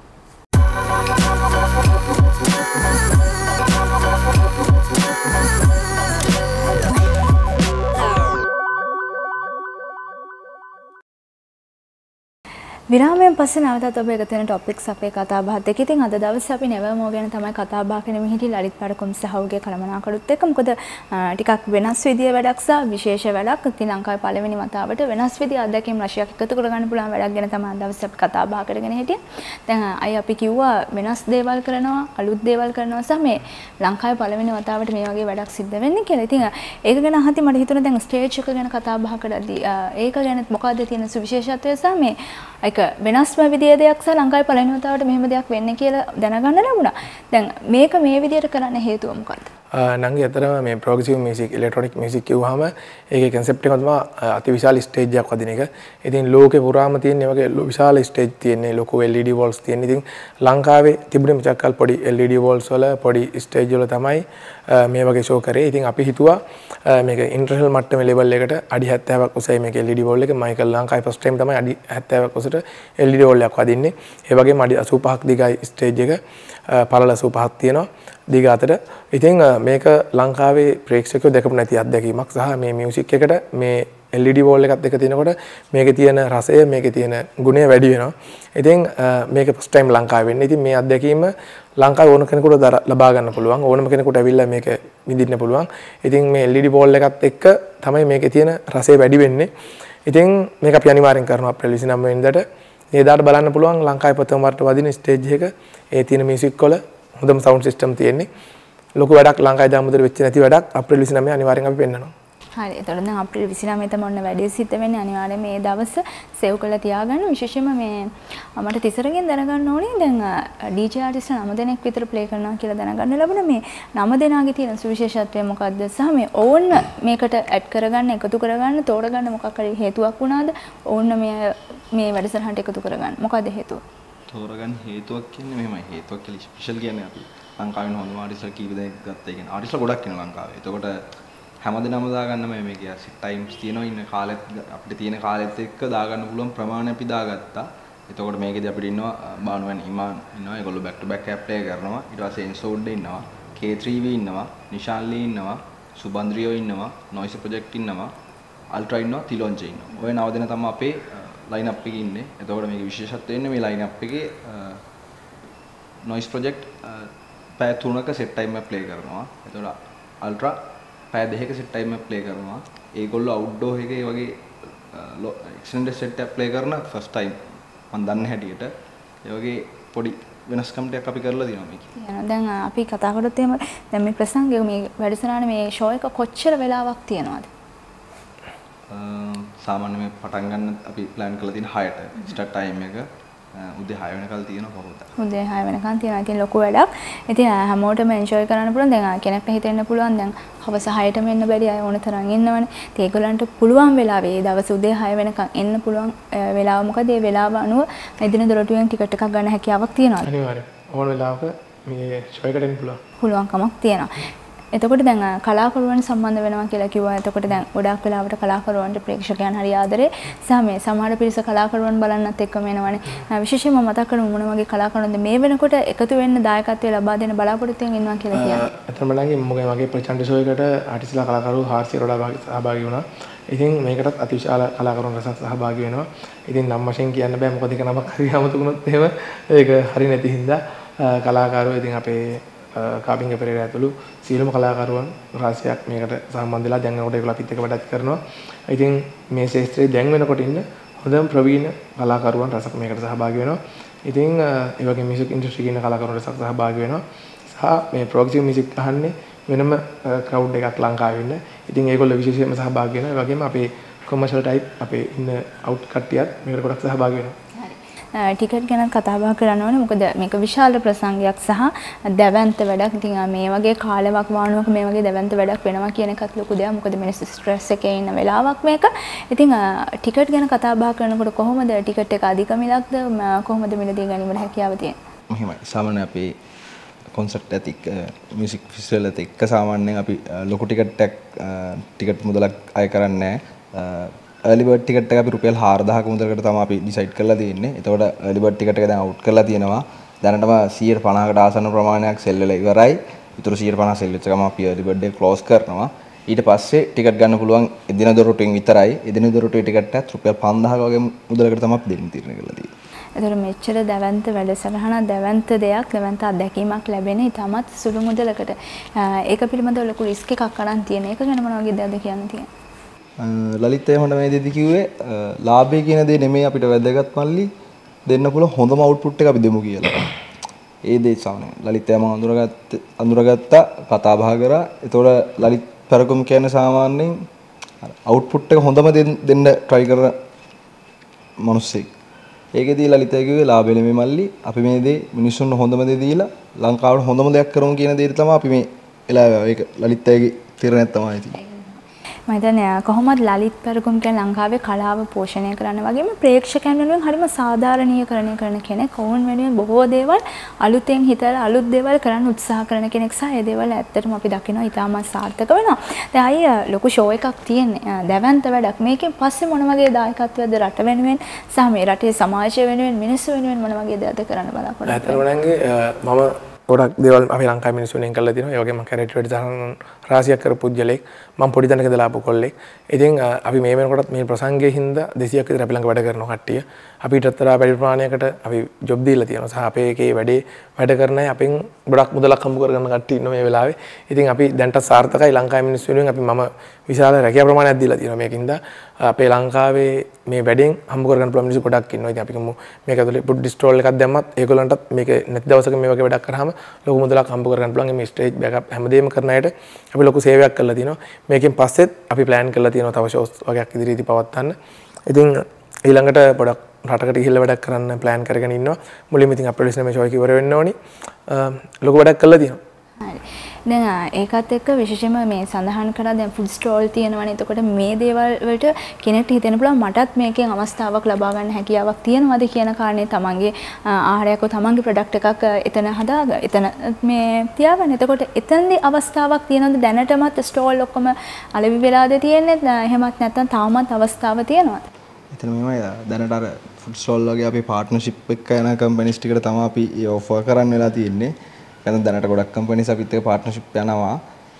විරාමයෙන් පස්සේ නැවතත් ඔබ එකතු වෙන ටොපික්ස් අපේ කතා බහත් එක්ක. ඉතින් අද දවසේ අපි නෙවමෝ ගැන තමයි කතා බහ කරන්නේ හිටි ලලිත් පඩකොම් සහෝගේ කළමනාකරුත් එක්ක. මොකද ටිකක් වෙනස් විදිය වැඩක් සහ විශේෂ වැඩක්. ඉතින් ලංකාවේ පළවෙනි වතාවට වෙනස් විදිය අත්දැකීම් රාශියක් එකතු කරගන්න පුළුවන් වැඩක් ගැන තමයි අද දවසේ අපි කතා බහ කරගෙන හිටියේ. දැන් අය අපි කිව්වා වෙනස් දේවල් කරනවා, අලුත් දේවල් කරනවා සහ මේ ලංකාවේ පළවෙනි වතාවට මේ වගේ වැඩක් සිද්ධ වෙන්නේ කියලා. ඉතින් ඒක ගැන අහති මට හිතුණා දැන් ස්ටේජ් එක ගැන කතා බහ කරද්දී ඒක ගැන මොකද්ද තියෙන සුවිශේෂත්වය සහ මේ ඒක වෙනස්ම විදිය දෙයක් සහ ලංකාවේ පළවෙනි වතාවට මෙහෙම දෙයක් වෙන්නේ කියලා දැනගන්න ලැබුණා. දැන් මේක මේ විදියට කරන්න හේතුව මොකක්ද? නංගි අතරම මේ ප්‍රොග්‍රෙසිව් මියුසික් ඉලෙක්ට්‍රොනික මියුසික් කිව්වහම ඒකේ කන්සෙප්ට් එක තමයි අතිවිශාල ස්ටේජ් එකක් වදින එක. ඉතින් ලෝකේ පුරාම තියෙන මේ වගේ විශාල ස්ටේජ් තියෙන්නේ ලොකු එල් ඊ ඩී වෝල්ස් තියෙන. ඉතින් ලංකාවේ තිබුණේ මෙච්චරකල් පොඩි එල් ඊ ඩී වෝල්ස් වල පොඩි ස්ටේජ් වල තමයි මේ වගේ ෂෝ කරේ. ඉතින් අපි හිතුවා මේක ඉන්ටර්නැෂනල් මට්ටමේ ලෙවල් එකට අඩි හැත්තෑවක් උසයි මේක එල් ඊ ඩී වෝල් එක. මම ඒක ලංකාවේ ෆස්ට් ටයිම් තමයි අඩි හැත්තෑවක් උසට එල් ඊ ඩී වෝල් එකක් වදින්නේ. ඒ වගේම අඩි අසූ පහක් දිගයි ස්ටේජ් එක. පළල අසූ පහක් තියෙනවා දිග අතර. ඉතින් මේක ලංකාවේ ප්‍රේක්ෂකයෝ දැකපු නැති අත්දැකීමක් සහ මේ මියුසික් එකට මේ එල් ඊ ඩී වෝල් එකත් එක්ක තියෙනකොට මේකේ තියෙන රසය මේකේ තියෙන ගුණය වැඩි වෙනවා. ඉතින් මේක ෆස්ට් ටයිම් ලංකාවේ වෙන්නේ. ඉතින් මේ අත්දැකීම ලංකාවේ ඕන කෙනෙකුට ලබා ගන්න පුළුවන්. ඕනම කෙනෙකුට ඇවිල්ලා මේක විඳින්න පුළුවන්. ඉතින් මේ එල් ඊ ඩී වෝල් එකත් එක්ක තමයි මේකේ තියෙන රසය වැඩි වෙන්නේ. ඉතින් මේක අපි අනිවාර්යෙන් කරනවා අප්‍රේල් විසිනම වෙනිදාට. එදාට බලන්න පුළුවන් ලංකාවේ ප්‍රථම වරට වදින ස්ටේජ් එක ඒ තියෙන මියුසික් වල හොඳම සවුන්ඩ් සිස්ටම් තියෙන්නේ. ලොකු වැඩක් ලංකාවේ දාමුදර වෙච්ච නැති වැඩක් අප්‍රේල් විසිනම අනිවාර්යෙන් අපි පෙන්නනවා.
හරි. එතකොට දැන් අප්‍රේල් විසිනම තමයි ඔන්න වැඩේ සිද්ධ වෙන්නේ. අනිවාර්යයෙන් මේ දවස් සේව් කරලා තියාගන්න. විශේෂයෙන්ම මේ මට තිසරගෙන් දැනගන්න ඕනේ දැන් ඩී ජේ ආටිස්ට් නම දෙනෙක් විතර ප්ලේ කරනවා කියලා දැනගන්න ලැබුණා. මේ නම දෙනාගේ තියෙන සුවිශේෂත්වය මොකක්ද සහ මේ ඕන්න මේකට ඇඩ් කරගන්න, එකතු කරගන්න, තෝරගන්න මොකක් හරි හේතුවක් වුණාද? ඕන්න මේ මේ වැඩසටහනට එකතු කරගන්න. මොකක්ද හේතුව?
තෝරගන්න හේතුවක් කියන්නේ මෙහෙමයි. හේතුවක් කියලා ස්පෙෂල් කියන්නේ අපි ලංකාවේ හොඳම ආටිස්ට්ලා කීප දෙනෙක් ගත්තා. ඒ කියන්නේ ආටිස්ට්ලා ගොඩක් ඉන්නවා ලංකාවේ. එතකොට හැමදෙනාම දාගන්න මේ මේකේ සිට ටයිම්ස් තියෙනවා ඉන්න කාලෙත් අපිට තියෙන කාලෙත් එක්ක දාගන්න පුළුවන් ප්‍රමාණය අපි දාගත්තා. එතකොට මේකේදී අපිට ඉන්නවා බානුවන් ඉමාන් ඉන්නවා. ඒගොල්ලෝ back to back cap play කරනවා. ඊට පස්සේ එන්සෝඩ් ඉන්නවා. කේ ත්‍රී වී ඉන්නවා. නිෂාන් ලී ඉන්නවා. සුබන්ද්‍රියෝ ඉන්නවා. නොයිස් ප්‍රොජෙක්ට් ඉන්නවා. අල්ට්‍රා ඉන්නවා. තිලොන්ජ ඉන්නවා. ඔය නව දෙනා තමයි අපේ ලයින් අප් එකේ ඉන්නේ. එතකොට මේකේ විශේෂත්වය වෙන්නේ මේ ලයින් අප් එකේ නොයිස් ප්‍රොජෙක්ට් පැය තුනක සෙට් ටයිම් එක ප්ලේ කරනවා. එතකොට අල්ට්‍රා පැය දෙකක සෙට් ටයිම් එක ප්ලේ කරනවා. ඒගොල්ලෝ අවුට්ඩෝර් එකේ වගේ එක්ස්ටෙන්ඩඩ් සෙට් එකක් ප්ලේ කරන ෆස්ට් ටයිම් මම දන්න හැටියට. ඒ වගේ පොඩි වෙනස්කම් ටිකක් අපි කරලා තියෙනවා මේකේ.
යනවා. දැන් අපි කතා කරොත් එහෙම දැන් මේ ප්‍රසංගය මේ වැඩසටහන මේ ෂෝ එක කොච්චර වෙලාවක් තියනවද?
සාමාන්‍ය මේ පටන් ගන්න අපි ප්ලෑන් කරලා තියෙන හයට ස්ටාර්ට් ටයිම් එක උදේ හය වෙනකල් තියෙනවා කොහොමද? උදේ
හය වෙනකන් තියෙනවා. ඉතින් ලොකු වැඩක්. ඉතින් හැමෝටම එන්ජොයි කරන්න පුළුවන්. දැන් කෙනෙක්ට හිතෙන්න පුළුවන් දැන් හවස හයටම එන්න බැරි අය ඕන තරම් ඉන්නවනේ. ඉතින් ඒගොල්ලන්ට පුළුවන් වෙලාවේ ඒ දවස් උදේ හය වෙනකන් එන්න පුළුවන් වෙලාව මොකද ඒ වෙලාව අනුව එදින දොරටුවෙන් ටිකට් එකක් ගන්න හැකියාවක් තියෙනවා.
අනිවාර්යයෙන්. ඕන වෙලාවක මේ ෂෝ එකට එන්න පුළුවන්.
පුළුවන්කමක් තියෙනවා. එතකොට දැන් කලාකරුවන් සම්බන්ධ වෙනවා කියලා කිව්වා. එතකොට දැන් ගොඩාක් වෙලාවට කලාකරුවන්ට ප්‍රේක්ෂකයන් හරි ආදරේ. සහ මේ සමහර පිරිස කලාකරුවන් බලන්නත් එක්කම එනවනේ. විශේෂයෙන්ම මතක් කරමු මොන වගේ කලාකරුවන්ද මේ වෙනකොට එකතු වෙන්න දායකත්වය ලබා දෙන බලාපොරොත්තු වෙන ඉන්නවා කියලා කියන්නේ.
අතන බලන්නේ මගේ මගේ ප්‍රචණ්ඩ ෂෝ එකට ආටිස්ලා කලාකරුවෝ හාස්‍ය රෝඩා සහභාගී වුණා. ඉතින් මේකටත් අතිවිශාල කලාකරුවන් රසක් සහභාගී වෙනවා. ඉතින් නම් වශයෙන් කියන්න බෑ මොකද ඒක නමක් හරි අමතකුනොත් එහෙම ඒක හරි නැති හින්දා කලාකරුවෝ ඉතින් අපේ කාබින්ග පෙරේරා ඇතුළු සියලුම කලාකරුවන් රාශියක් මේකට සම්බන්ධ වෙලා දැන් උඩ ඒගොල්ලෝ අපිත් එක්ක වැඩත් කරනවා. ඉතින් මේ ශාස්ත්‍රයේ දැන් වෙනකොට ඉන්න හොඳම ප්‍රවීණ කලාකරුවන් රසක් මේකට සහභාගී වෙනවා. ඉතින් ඒ වගේ මියුසික් ඉන්ඩස්ට්‍රි කියන කලාකරුවන් රසක් සහභාගී වෙනවා. සහ මේ ප්‍රොග්‍රෙසිව් මියුසික් අහන්නේ වෙනම ක්‍රවුඩ් එකක් ලංකාවේ ඉන්න. ඉතින් ඒගොල්ලෝ විශේෂයෙන්ම සහභාගී වෙනවා. ඒ වගේම අපේ කොමර්ෂල් ටයිප් අපේ ඉන්න අවුට් කට්ටියත් මේකට ගොඩක් සහභාගී වෙනවා.
ටිකට් ගැන කතා බහ කරන්න ඕනේ. මොකද මේක විශාල ප්‍රසංගයක් සහ දැවැන්ත වැඩක්. ඉතින් මේ වගේ කාලයක් වානුවක මේ වගේ දැවැන්ත වැඩක් වෙනවා කියන එකත් ලොකු දෙයක්. මොකද මිනිස්සු ස්ට්‍රෙස් එකේ ඉන්න වෙලාවක් මේක. ඉතින් ටිකට් ගැන කතා බහ කරනකොට කොහොමද ටිකට් එක අධික මිලක්ද කොහොමද මිලදී ගැනීමට හැකියාව තියෙන්නේ?
මෙහෙමයි. සාමාන්‍ය අපේ කොන්සර්ට් එකත් එක්ක මියුසික් ෆෙස්ටිවල් එකත් එක්ක සාමාන්‍යයෙන් අපි ලොකු ටිකට් එකක් ටිකට් මුදලක් අය කරන්නේ නැහැ. early bird ticket එක අපි රුපියල් හාරදහක මුදලකට තමයි අපි decide කරලා තියෙන්නේ. එතකොට early bird ticket එක දැන් out කරලා තියෙනවා. දැනටම සියයට පනහකට ආසන්න ප්‍රමාණයක් sell වෙලා ඉවරයි. ඊටු සියයට පනහ sell වෙච්ච ගමන් අපි early bird එක close කරනවා. ඊට පස්සේ ticket ගන්න පුළුවන් එදින දොරටුවෙන් විතරයි. එදින දොරටුවේ ticket එකත් රුපියල් පන්දාහක වගේ මුදලකට තමයි අපි දෙන්න තීරණය කරලා තියෙන්නේ.
එතකොට මෙච්චර දැවැන්ත වැඩසටහන දැවැන්ත දෙයක් දැවැන්ත අත්දැකීමක් ලැබෙන ඉතාමත් සුළු මුදලකට. ඒක පිළිබඳව ලොකු රිස්ක් එකක් අරන් තියෙන. ඒක ගැන මොන වගේ දෙයක්ද කියන්න තියෙන්නේ?
ලලිත් එහමඩ මේ දෙදි කිව්වේ ලාභය කියන දේ නෙමෙයි අපිට වැදගත් මල්ලි දෙන්න පුළුවන් හොඳම අවුට්පුට් එක අපි දෙමු කියලා. ඒ දේ සාමාන්‍යයෙන් ලලිත් එහම අඳුරගත්ත අඳුරගත්තා කතා බහ කරා. ඒතකොට ලලිත් පෙරකුම් කියන්නේ සාමාන්‍යයෙන් අවුට්පුට් එක හොඳම දෙන්න try කරන මිනිස්සෙක්. ඒකෙදී ලලිත් කිව්වේ ලාභය නෙමෙයි මල්ලි අපි මේ දේ මිනිස්සුන්ට හොඳම දේ දීලා ලංකාවට හොඳම දෙයක් කරමු කියන දේ තමයි අපි මේ එලා ඒක ලලිත් අයගේ තීරණයක් තමයි තියෙන්නේ.
මම හිතන්නේ කොහොමද ලලිත් පෙරකුම් කියන්නේ ලංකාවේ කලාව පෝෂණය කරන්න වගේම ප්‍රේක්ෂකයන් වෙනුවෙන් හරිම සාධාරණීයකරණය කරන කෙනෙක්. ඔවුන් වෙනුවෙන් බොහෝ දේවල් අලුතෙන් හිතලා අලුත් දේවල් කරන්න උත්සාහ කරන කෙනෙක් සහ ඒ දේවල් ඇත්තටම අපි දකිනවා ඉතාමත් සාර්ථක වෙනවා. දැන් අයියා ලොකු ෂෝ එකක් තියෙන්නේ. දැවැන්ත වැඩක්. මේකෙන් පස්සේ මොන වගේ දායකත්වයක්ද රට වෙනුවෙන් සහ මේ රටේ සමාජය වෙනුවෙන් මිනිස්සු වෙනුවෙන් මොන වගේ දේවල්ද කරන්න බලාපොරොත්තු
වෙන්නේ? මම ගොඩක් දේවල් අපි ලංකාවේ මිනිස්සුන්ගෙන් කරලා තියෙනවා. ඒ වගේම කැරට් වැඩසටහන් රාශියක් කරපු පුජ්‍යලෙක්. මම පොඩි තැනක ඉඳලා ආපු කොල්ලෙක්. ඉතින් අපි මේ වෙනකොටත් මේ ප්‍රසංගයේ හින්දා දෙසීයක් විතර අපි ළඟ වැඩ කරන කට්ටිය. අපිට අතර වැඩි ප්‍රමාණයකට අපි ජොබ් දීලා තියෙනවා. සහ අපේ එකේ වැඩේ වැඩ කරන අය අපෙන් ගොඩක් මුදලක් හම්බ කරගන්න කට්ටිය ඉන්නවා මේ වෙලාවේ. ඉතින් අපි දැන්ට සාර්ථකයි ලංකාවේ මිනිස්සු වෙනුවෙන් අපි මම විශාල රැකියා ප්‍රමාණයක් දීලා තියෙනවා මේකින්ද. අපේ ලංකාවේ මේ වැඩෙන් හම්බ කරගන්න පුළුවන් මිනිස්සු ගොඩක් ඉන්නවා. ඉතින් අපි කිව්මු මේක ඇතුලේ පුඩ් ස්ටෝල් එකක් දැම්මත් ඒගොල්ලන්ටත් මේක නැති දවසක මේ වගේ වැඩක් කරාම ලොකු මුදලක් හම්බ කරගන්න පුළුවන්. මේ ස්ටේජ් බෑකප් හැමදේම කරන අයට අපි ලොකු සේවයක් කරලා තියෙනවා. මේකෙන් පස්සෙත් අපි ප්ලෑන් කරලා තියෙනවා තව ෂෝස් වගේක් ඉදිරියේදී පවත්වන්න. ඉතින් ඊළඟට පොඩක් රටකට ගිහිල්ලා වැඩක් කරන්න ප්ලෑන් කරගෙන ඉන්නවා. මුලින්ම ඉතින් අප්‍රේල් මේ ෂෝ එක ඉවර වෙන්න ඕනි. ලොකු වැඩක් කරලා තියෙනවා.
හරි. දැන් ඒකත් එක්ක විශේෂයෙන්ම මේ සඳහන් කරා දැන් ෆුඩ් ස්ටෝල් තියෙනවනේ. එතකොට මේ දේවල් වලට කෙනෙක්ට හිතෙන්න පුළුවන් මටත් මේකෙන් අවස්ථාවක් ලබා ගන්න හැකියාවක් තියෙනවද කියන කාරණේ තමන්ගේ ආහාරයක් හෝ තමන්ගේ ප්‍රොඩක්ට් එකක් එතන හදාග එතන මේ තියාගන්න. එතකොට එතනදී අවස්ථාවක් තියෙනවද දැනටමත් ස්ටෝල් ඔක්කොම අලෙවි වෙලාද තියෙන්නේ? එහෙමත් නැත්නම් තාමත් අවස්ථාව තියෙනවද?
එතන මෙහෙමයි දැනට අර ෆුඩ් ස්ටෝල් වගේ අපි පාර්ට්නර්ෂිප් එක යන කම්පැනිස් ටිකට තමයි අපි ඔෆර් කරන්න වෙලා තියෙන්නේ. දැන් දැනට ගොඩක් කම්පැනිස් අපිත් එක්ක පාර්ට්නර්ෂිප් යනවා.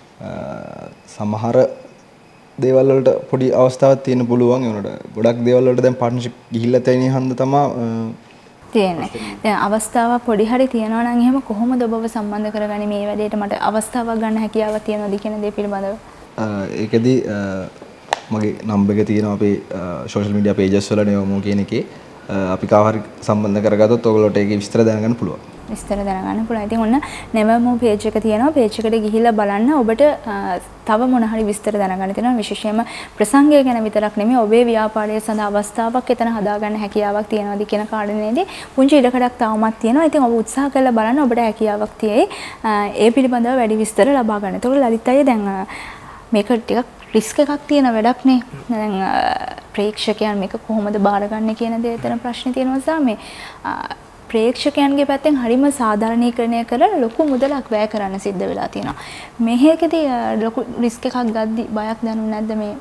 සමහර දේවල් වලට පොඩි අවස්ථාවක් තියෙන්න පුළුවන්. ඒ වුණාට ගොඩක් දේවල් වලට දැන් පාර්ට්නර්ෂිප් ගිහිල්ලා තියෙන හන්ද තමයි
තියෙන්නේ. දැන් අවස්ථාවක් පොඩි හරි තියනවා නම් එහෙම කොහොමද ඔබව සම්බන්ධ කරගන්නේ මේ වැඩේට මට අවස්ථාවක් ගන්න හැකියාවක් තියෙනවද කියන දේ පිළිබඳව?
ඒකෙදි මගේ නම්බර් එක තියෙනවා අපේ සෝෂල් මීඩියා පේජස් වල නෙවමු කියන එකේ. අපි කාව හරි සම්බන්ධ කරගත්තොත් ඔයගොල්ලෝට ඒකේ විස්තර දැනගන්න පුළුවන්.
විස්තර දැනගන්න පුළුවන්. ඉතින් ඔන්න නෙවමු පේජ් එක තියෙනවා. පේජ් එකට ගිහිල්ලා බලන්න ඔබට තව මොන හරි විස්තර දැනගන්න තියෙනවා. විශේෂයෙන්ම ප්‍රසංගය ගැන විතරක් නෙමෙයි ඔබේ ව්‍යාපාරය සඳහා අවස්ථාවක් එතන හදාගන්න හැකියාවක් තියෙනවද කියන කාරණේදී පුංචි ඉඩකඩක් තවමත් තියෙනවා. ඉතින් ඔබ උත්සාහ කරලා බලන්න ඔබට හැකියාවක් තියෙයි. ඒ පිළිබඳව වැඩි විස්තර ලබා ගන්න. ඒතකොට ලලිත් අයියා දැන් මේක ටිකක් රිස්ක් එකක් තියෙන වැඩක් නේ. දැන් ප්‍රේක්ෂකයන් මේක කොහොමද බාරගන්නේ කියන දේ එතන ප්‍රශ්නේ තියෙනවා. සාමේ ප්‍රේක්ෂකයන්ගේ පැත්තෙන් හරිම සාධාරණීකරණය කරලා ලොකු මුදලක් වැය කරන්න සිද්ධ වෙලා තියෙනවා. මේකෙදී ලොකු රිස්ක් එකක් ගද්දි බයක් දැනුනේ නැද්ද මේ?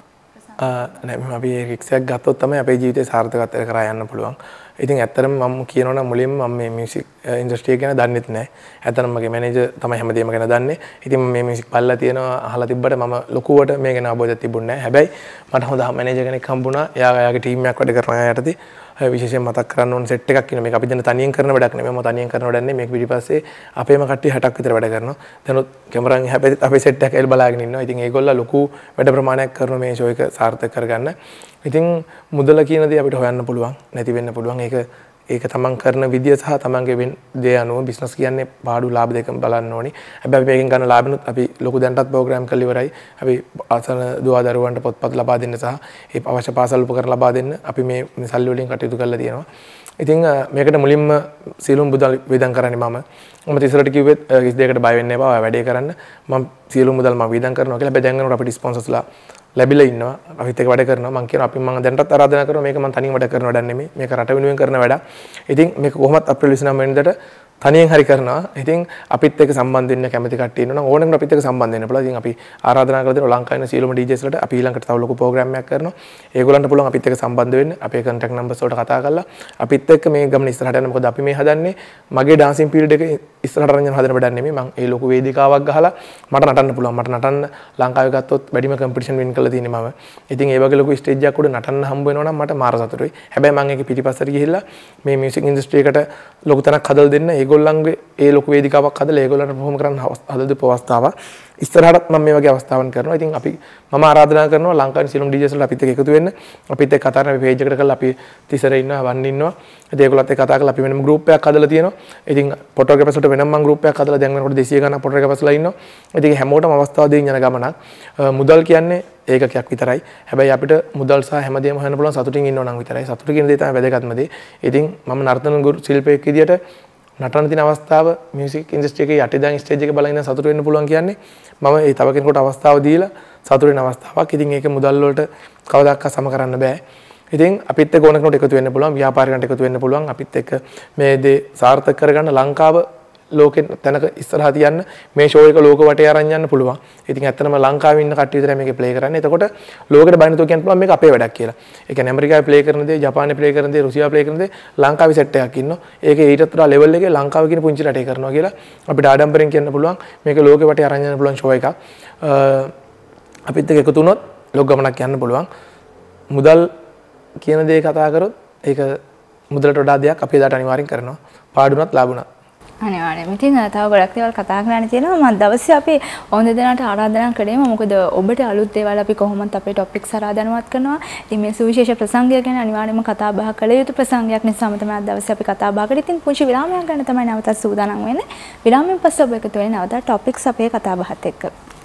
නෑ අපි රිස්ක් එකක් ගත්තොත් තමයි අපේ ජීවිතේ සාර්ථකත්වයට කරා යන්න පුළුවන්. ඉතින් ඇත්තටම මම කියනවා නම් මුලින්ම මම මේ මියුසික් ඉන්ඩස්ට්‍රි එක ගැන දන්නෙත් නැහැ. ඇත්තටම මගේ මැනේජර් තමයි හැමදේම ගැන දන්නේ. ඉතින් මම මේ මියුසික් බලලා තියෙනවා අහලා තිබ්බට මම ලොකුවට මේ ගැන අවබෝධයක් තිබුණේ නැහැ. හැබැයි මට හොඳ මැනේජර් කෙනෙක් හම්බුණා. එයා එයාගේ ටීම් එකක් වැඩ කරන අය යටතේ විශේෂයෙන් මතක් කරන්න ඕන සෙට් එකක් ඉන්න මේක අපි දැන් තනියෙන් කරන වැඩක් නෙමෙයි. මම තනියෙන් කරන වැඩක් නෙමෙයි. මේක පිටිපස්සේ අපේම කට්ටිය හැටක් විතර වැඩ කරනවා. දැනුත් කැමරාන් හැබැයි අපේ සෙට් එක එල් බලාගෙන ඉන්නවා. ඉතින් ඒගොල්ලෝ ලොකු වැඩ ප්‍රමාණයක් කරන මේ ෂෝ එක සාර්ථක කරගන්න. ඉතින් මුදල කියන දේ අපිට හොයන්න පුළුවන්. නැති වෙන්න පුළුවන්. ඒක ඒක තමන් කරන විදිය සහ තමන්ගේ දේ අනුව බිස්නස් කියන්නේ පාඩු ලාභ දෙකම බලන්න ඕනි. හැබැයි අපි මේකෙන් ගන්න ලාභෙනුත් අපි ලොකු දැන්ටත් ප්‍රෝග්‍රෑම් කරලා ඉවරයි. අපි ආසන දුවා දරුවන්ට පොත්පත් ලබා දෙන්න සහ ඒ අවශ්‍ය පාසල් උපකරණ ලබා දෙන්න අපි මේ සල්ලි වලින් කටයුතු කරලා තියෙනවා. ඉතින් මේකට මුලින්ම සියලුම මුදල් වේදම් කරන්නේ මම. මම ඉස්සරට කිව්වෙත් කිසි දෙයකට බය වෙන්න එපා. ඔයා වැඩේ කරන්න. මම සියලුම මුදල් මම වේදම් කරනවා කියලා. හැබැයි දැන් යනකොට අපිට ස්පොන්සර්ස්ලා ලැබිලා ඉන්නවා. අපිත් එක්ක වැඩ කරනවා. මම කියනවා අපි මම දැන්ටත් ආරාධනා කරනවා මේක මම තනියෙන් වැඩ කරන වැඩක් නෙමෙයි. මේක රට වෙනුවෙන් කරන වැඩක්. ඉතින් මේක කොහොමත් අප්‍රේල් විසිනම වෙනිදාට තනියෙන් හරි කරනවා. ඉතින් අපිත් එක්ක සම්බන්ධ වෙන්න කැමති කට්ටිය ඉන්නවා නම් ඕනෙකට අපිත් එක්ක සම්බන්ධ වෙන්න පුළුවන්. ඉතින් අපි ආරාධනා කරලා දෙනවා ලංකාවේ ඉන්න සියලුම ඩීජේස් වලට අපි ඊළඟට තව ලොකු ප්‍රෝග්‍රෑම් එකක් කරනවා. ඒගොල්ලන්ට පුළුවන් අපිත් එක්ක සම්බන්ධ වෙන්න. අපේ contact numbers වලට කතා කරලා අපිත් එක්ක මේ ගමන ඉස්සරහට යන්න. මොකද අපි මේ හදන්නේ මගේ ඩාන්සින් පීරියඩ් එක ඉස්සරහට අරන් යන හදන වැඩක් නෙමෙයි. මම ඒ ලොකු වේදිකාවක් ගහලා මට නටන්න පුළුවන්. මට නටන්න ලංකාවේ ගත්තොත් වැඩිම කම්පිටිෂන් වින් කරලා තියෙන්නේ මම. ඉතින් ඒ වගේ ලොකු ස්ටේජ් එකක් උඩ නටන්න හම්බ වෙනවා නම් මට මාර සතුටුයි. හැබැයි මම ඒක පිටිපස්සට ගිහිල්ලා මේ මියුසික් ඉන්ඩස්ට්‍රි එකට ලොකු තැනක් හදලා දෙන්න ඒගොල්ලන්ගේ ඒ ලොකු වේදිකාවක් හදලා ඒගොල්ලන්ට perform කරන්න හදලා දෙපු අවස්ථාවක්. ඉස්සරහටත් මම මේ වගේ අවස්ථාවන් කරනවා. ඉතින් අපි මම ආරාධනා කරනවා ලංකාවේ සියලුම ඩීජේස් වලට අපිත් එක්ක එකතු වෙන්න. අපිත් එක්ක කතා කරන අපි පේජ් එකට කරලා අපි තිසර ඉන්නවා, වන් ඉන්නවා. ඉතින් ඒගොල්ලොත් එක්ක කතා කරලා අපි වෙනම ගෲප් එකක් හදලා තියෙනවා. ඉතින් ෆොටෝග්‍රැෆර්ස් වලට වෙනම මම ගෲප් එකක් හදලා දැන් වෙනකොට දෙසිය ගණන් ෆොටෝග්‍රැෆර්ස්ලා ඉන්නවා. ඉතින් හැමෝටම අවස්ථාව දෙන්න යන ගමනක්. මුදල් කියන්නේ ඒකකයක් විතරයි. හැබැයි අපිට මුදල් සහ හැමදේම හොයන්න පුළුවන් සතුටින් ඉන්නව නම් විතරයි. සතුට කියන දේ තමයි වැදගත්ම දේ. ඉතින් මම නර්තන ගුරු ශිල්පියෙක් විදියට නටන තියෙන අවස්ථාව මියුසික් ඉන්ඩස්ට්‍රි එකේ යටි දැන් ස්ටේජ් එකේ බලන ඉඳන් සතුට වෙන්න පුළුවන් කියන්නේ මම ඒ තව කෙනෙකුට අවස්ථාව දීලා සතුට වෙන අවස්ථාවක්. ඉතින් ඒක මුදල් වලට කවදාකවත් සම කරන්න බෑ. ඉතින් අපිත් එක්ක ඕන කෙනෙකුට එකතු වෙන්න පුළුවන්, ව්‍යාපාරිකයන්ට එකතු වෙන්න පුළුවන්. අපිත් එක්ක මේ දේ සාර්ථක කරගන්න ලංකාව ලෝකෙ තැනක ඉස්සරහා තියන්න මේ ෂෝ එක ලෝක වටේ අරන් යන්න පුළුවන්. ඉතින් ඇත්තටම ලංකාවේ ඉන්න කට්ටිය විතරයි මේකේ ප්ලේ කරන්නේ. එතකොට ලෝකෙට බයිනතෝ කියන්න පුළුවන් මේක අපේ වැඩක් කියලා. ඒ කියන්නේ ඇමරිකාවේ ප්ලේ කරන දේ, ජපානයේ ප්ලේ කරන දේ, රුසියාවේ ප්ලේ කරන දේ ලංකාවේ සෙට් එකක් ඉන්නවා. ඒකේ ඊටත් වඩා ලෙවල් එකේ ලංකාව කියන පුංචි රටේ කරනවා කියලා අපිට ආඩම්බරෙන් කියන්න පුළුවන්. මේක ලෝකෙ වටේ අරන් යන්න පුළුවන් ෂෝ එකක්. අපිත් එක්ක එකතු වුණොත් ලොක් ගමනක් යන්න පුළුවන්. මුදල් කියන දේ කතා කරොත් ඒක මුදලට වඩා දෙයක් අපි එදාට අනිවාර්යෙන් කරනවා. පාඩුණත් ලාභුණත්.
අනිවාර්යයෙන්ම. ඉතින් තව ගොඩක් දේවල් කතා කරන්න තියෙනවා. මම දවසේ අපි ඕන දෙනාට ආරාධනා කළේම මොකද ඔබට අලුත් දේවල් අපි කොහොමද අපේ ටොපික්ස් හරහා දැනුවත් කරනවා. ඉතින් මේ සුවිශේෂ ප්‍රසංගය ගැන අනිවාර්යයෙන්ම කතා බහ කළ යුතු ප්‍රසංගයක් නිසාම තමයි අද දවසේ අපි කතා බහ කරේ. ඉතින් පුංචි විරාමයක් ගන්න තමයි නැවතත් සූදානම් වෙන්නේ. විරාමයෙන් පස්සේ ඔබ එකතු වෙන්නේ නැවතත් ටොපික්ස් අපේ කතා බහත් එක්ක.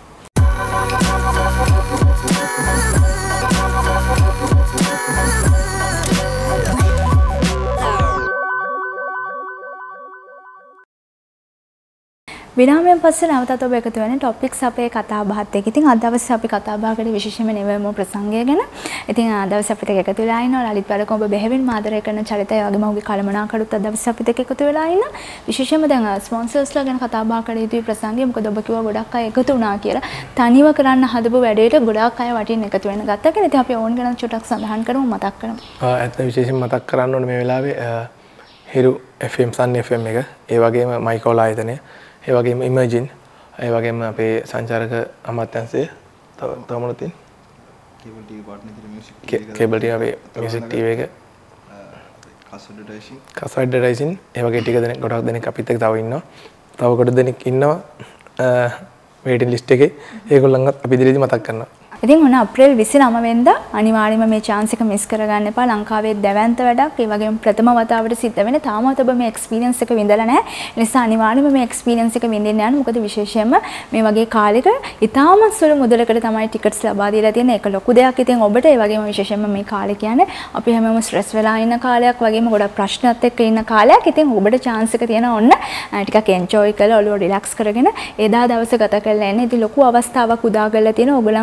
විරාමයෙන් පස්සේ නැවතත් ඔබ එකතු වෙන්නේ ටොපික්ස් අපේ කතා බහත් එක්ක. ඉතින් අද දවසේ අපි කතා බහ කරේ විශේෂයෙන්ම නෙවෙම ප්‍රසංගය ගැන. ඉතින් අද දවසේ අපිට එකතු වෙලා ඉන්නවා ලලිත් වඩක ඔබ බෙහෙවින් ආදරය කරන චරිතය වගේම ඔහුගේ කළමනාකරුත් අද දවසේ අපිට එකතු වෙලා ඉන්නවා. විශේෂයෙන්ම දැන් ස්පොන්සර්ස්ලා ගැන කතා බහ කළ යුතුයි ප්‍රසංගය. මොකද ඔබ කිව්වා ගොඩක් අය එකතු වුණා කියලා. තනිව කරන්න හදපු වැඩේට ගොඩක් අය වටින් එකතු වෙන ගත්තා කියලා. ඉතින් අපි ඕන් ගැන චුට්ටක් සඳහන් කරමු, මතක් කරමු.
ආ ඇත්ත විශේෂයෙන් මතක් කරන්න ඕනේ මේ වෙලාවේ හිරු එෆ් එම් සන් එෆ් එම් එක, ඒ වගේම මයිකෝල් ආයතනය, ඒ වගේම ඉමර්ජින්, ඒ වගේම අපේ සංචාරක අමාත්‍යාංශය තව තව මොනවද තියෙන්නේ? කේබල් ටීවී පාර්ට්නර් කියලා මියුසික් කේබල් ටීවී අපේ මියුසික් ටීවී එක, කස් ඇඩ්වර්ටයිසින් කස් ඇඩ්වර්ටයිසින් ඒ වගේ ටික දෙනෙක් ගොඩක් දෙනෙක් අපිත් එක්ක තව ඉන්නවා. තව කොට දෙනෙක් ඉන්නවා වේටින් ලිස්ට් එකේ. ඒගොල්ලන්වත් අපි ඉදිරියේදී මතක් කරනවා.
ඉතින් ඔන්න අප්‍රේල් විසිනම වෙනිදා අනිවාර්යයෙන්ම මේ chance එක මිස් කරගන්න එපා. ලංකාවේ දැවැන්ත වැඩක්. ඒ වගේම ප්‍රථම වතාවට සිද්ධ වෙන්නේ. තාමත් ඔබ මේ experience එක විඳලා නැහැ. ඒ නිසා අනිවාර්යයෙන්ම මේ experience එක විඳින්න යන්න. මොකද විශේෂයෙන්ම මේ වගේ කාලෙක ඉතාමත් සුළු මුදලකට තමයි tickets ලබා දීලා තියෙන්නේ. ඒක ලොකු දෙයක්. ඉතින් ඔබට ඒ වගේම විශේෂයෙන්ම මේ කාලේ කියන්නේ අපි හැමෝම stress වෙලා ඉන්න කාලයක් වගේම ගොඩක් ප්‍රශ්නත් එක්ක ඉන්න කාලයක්. ඉතින් ඔබට chance එක තියෙන ඔන්න ටිකක් enjoy කරලා ඔළුව relax කරගෙන එදා දවස ගත කරලා එන්න. ඉතින් ලොකු අවස්ථාවක් උදා කරලා තියෙනවා. ඔයගොල්ලන් වෙන්දට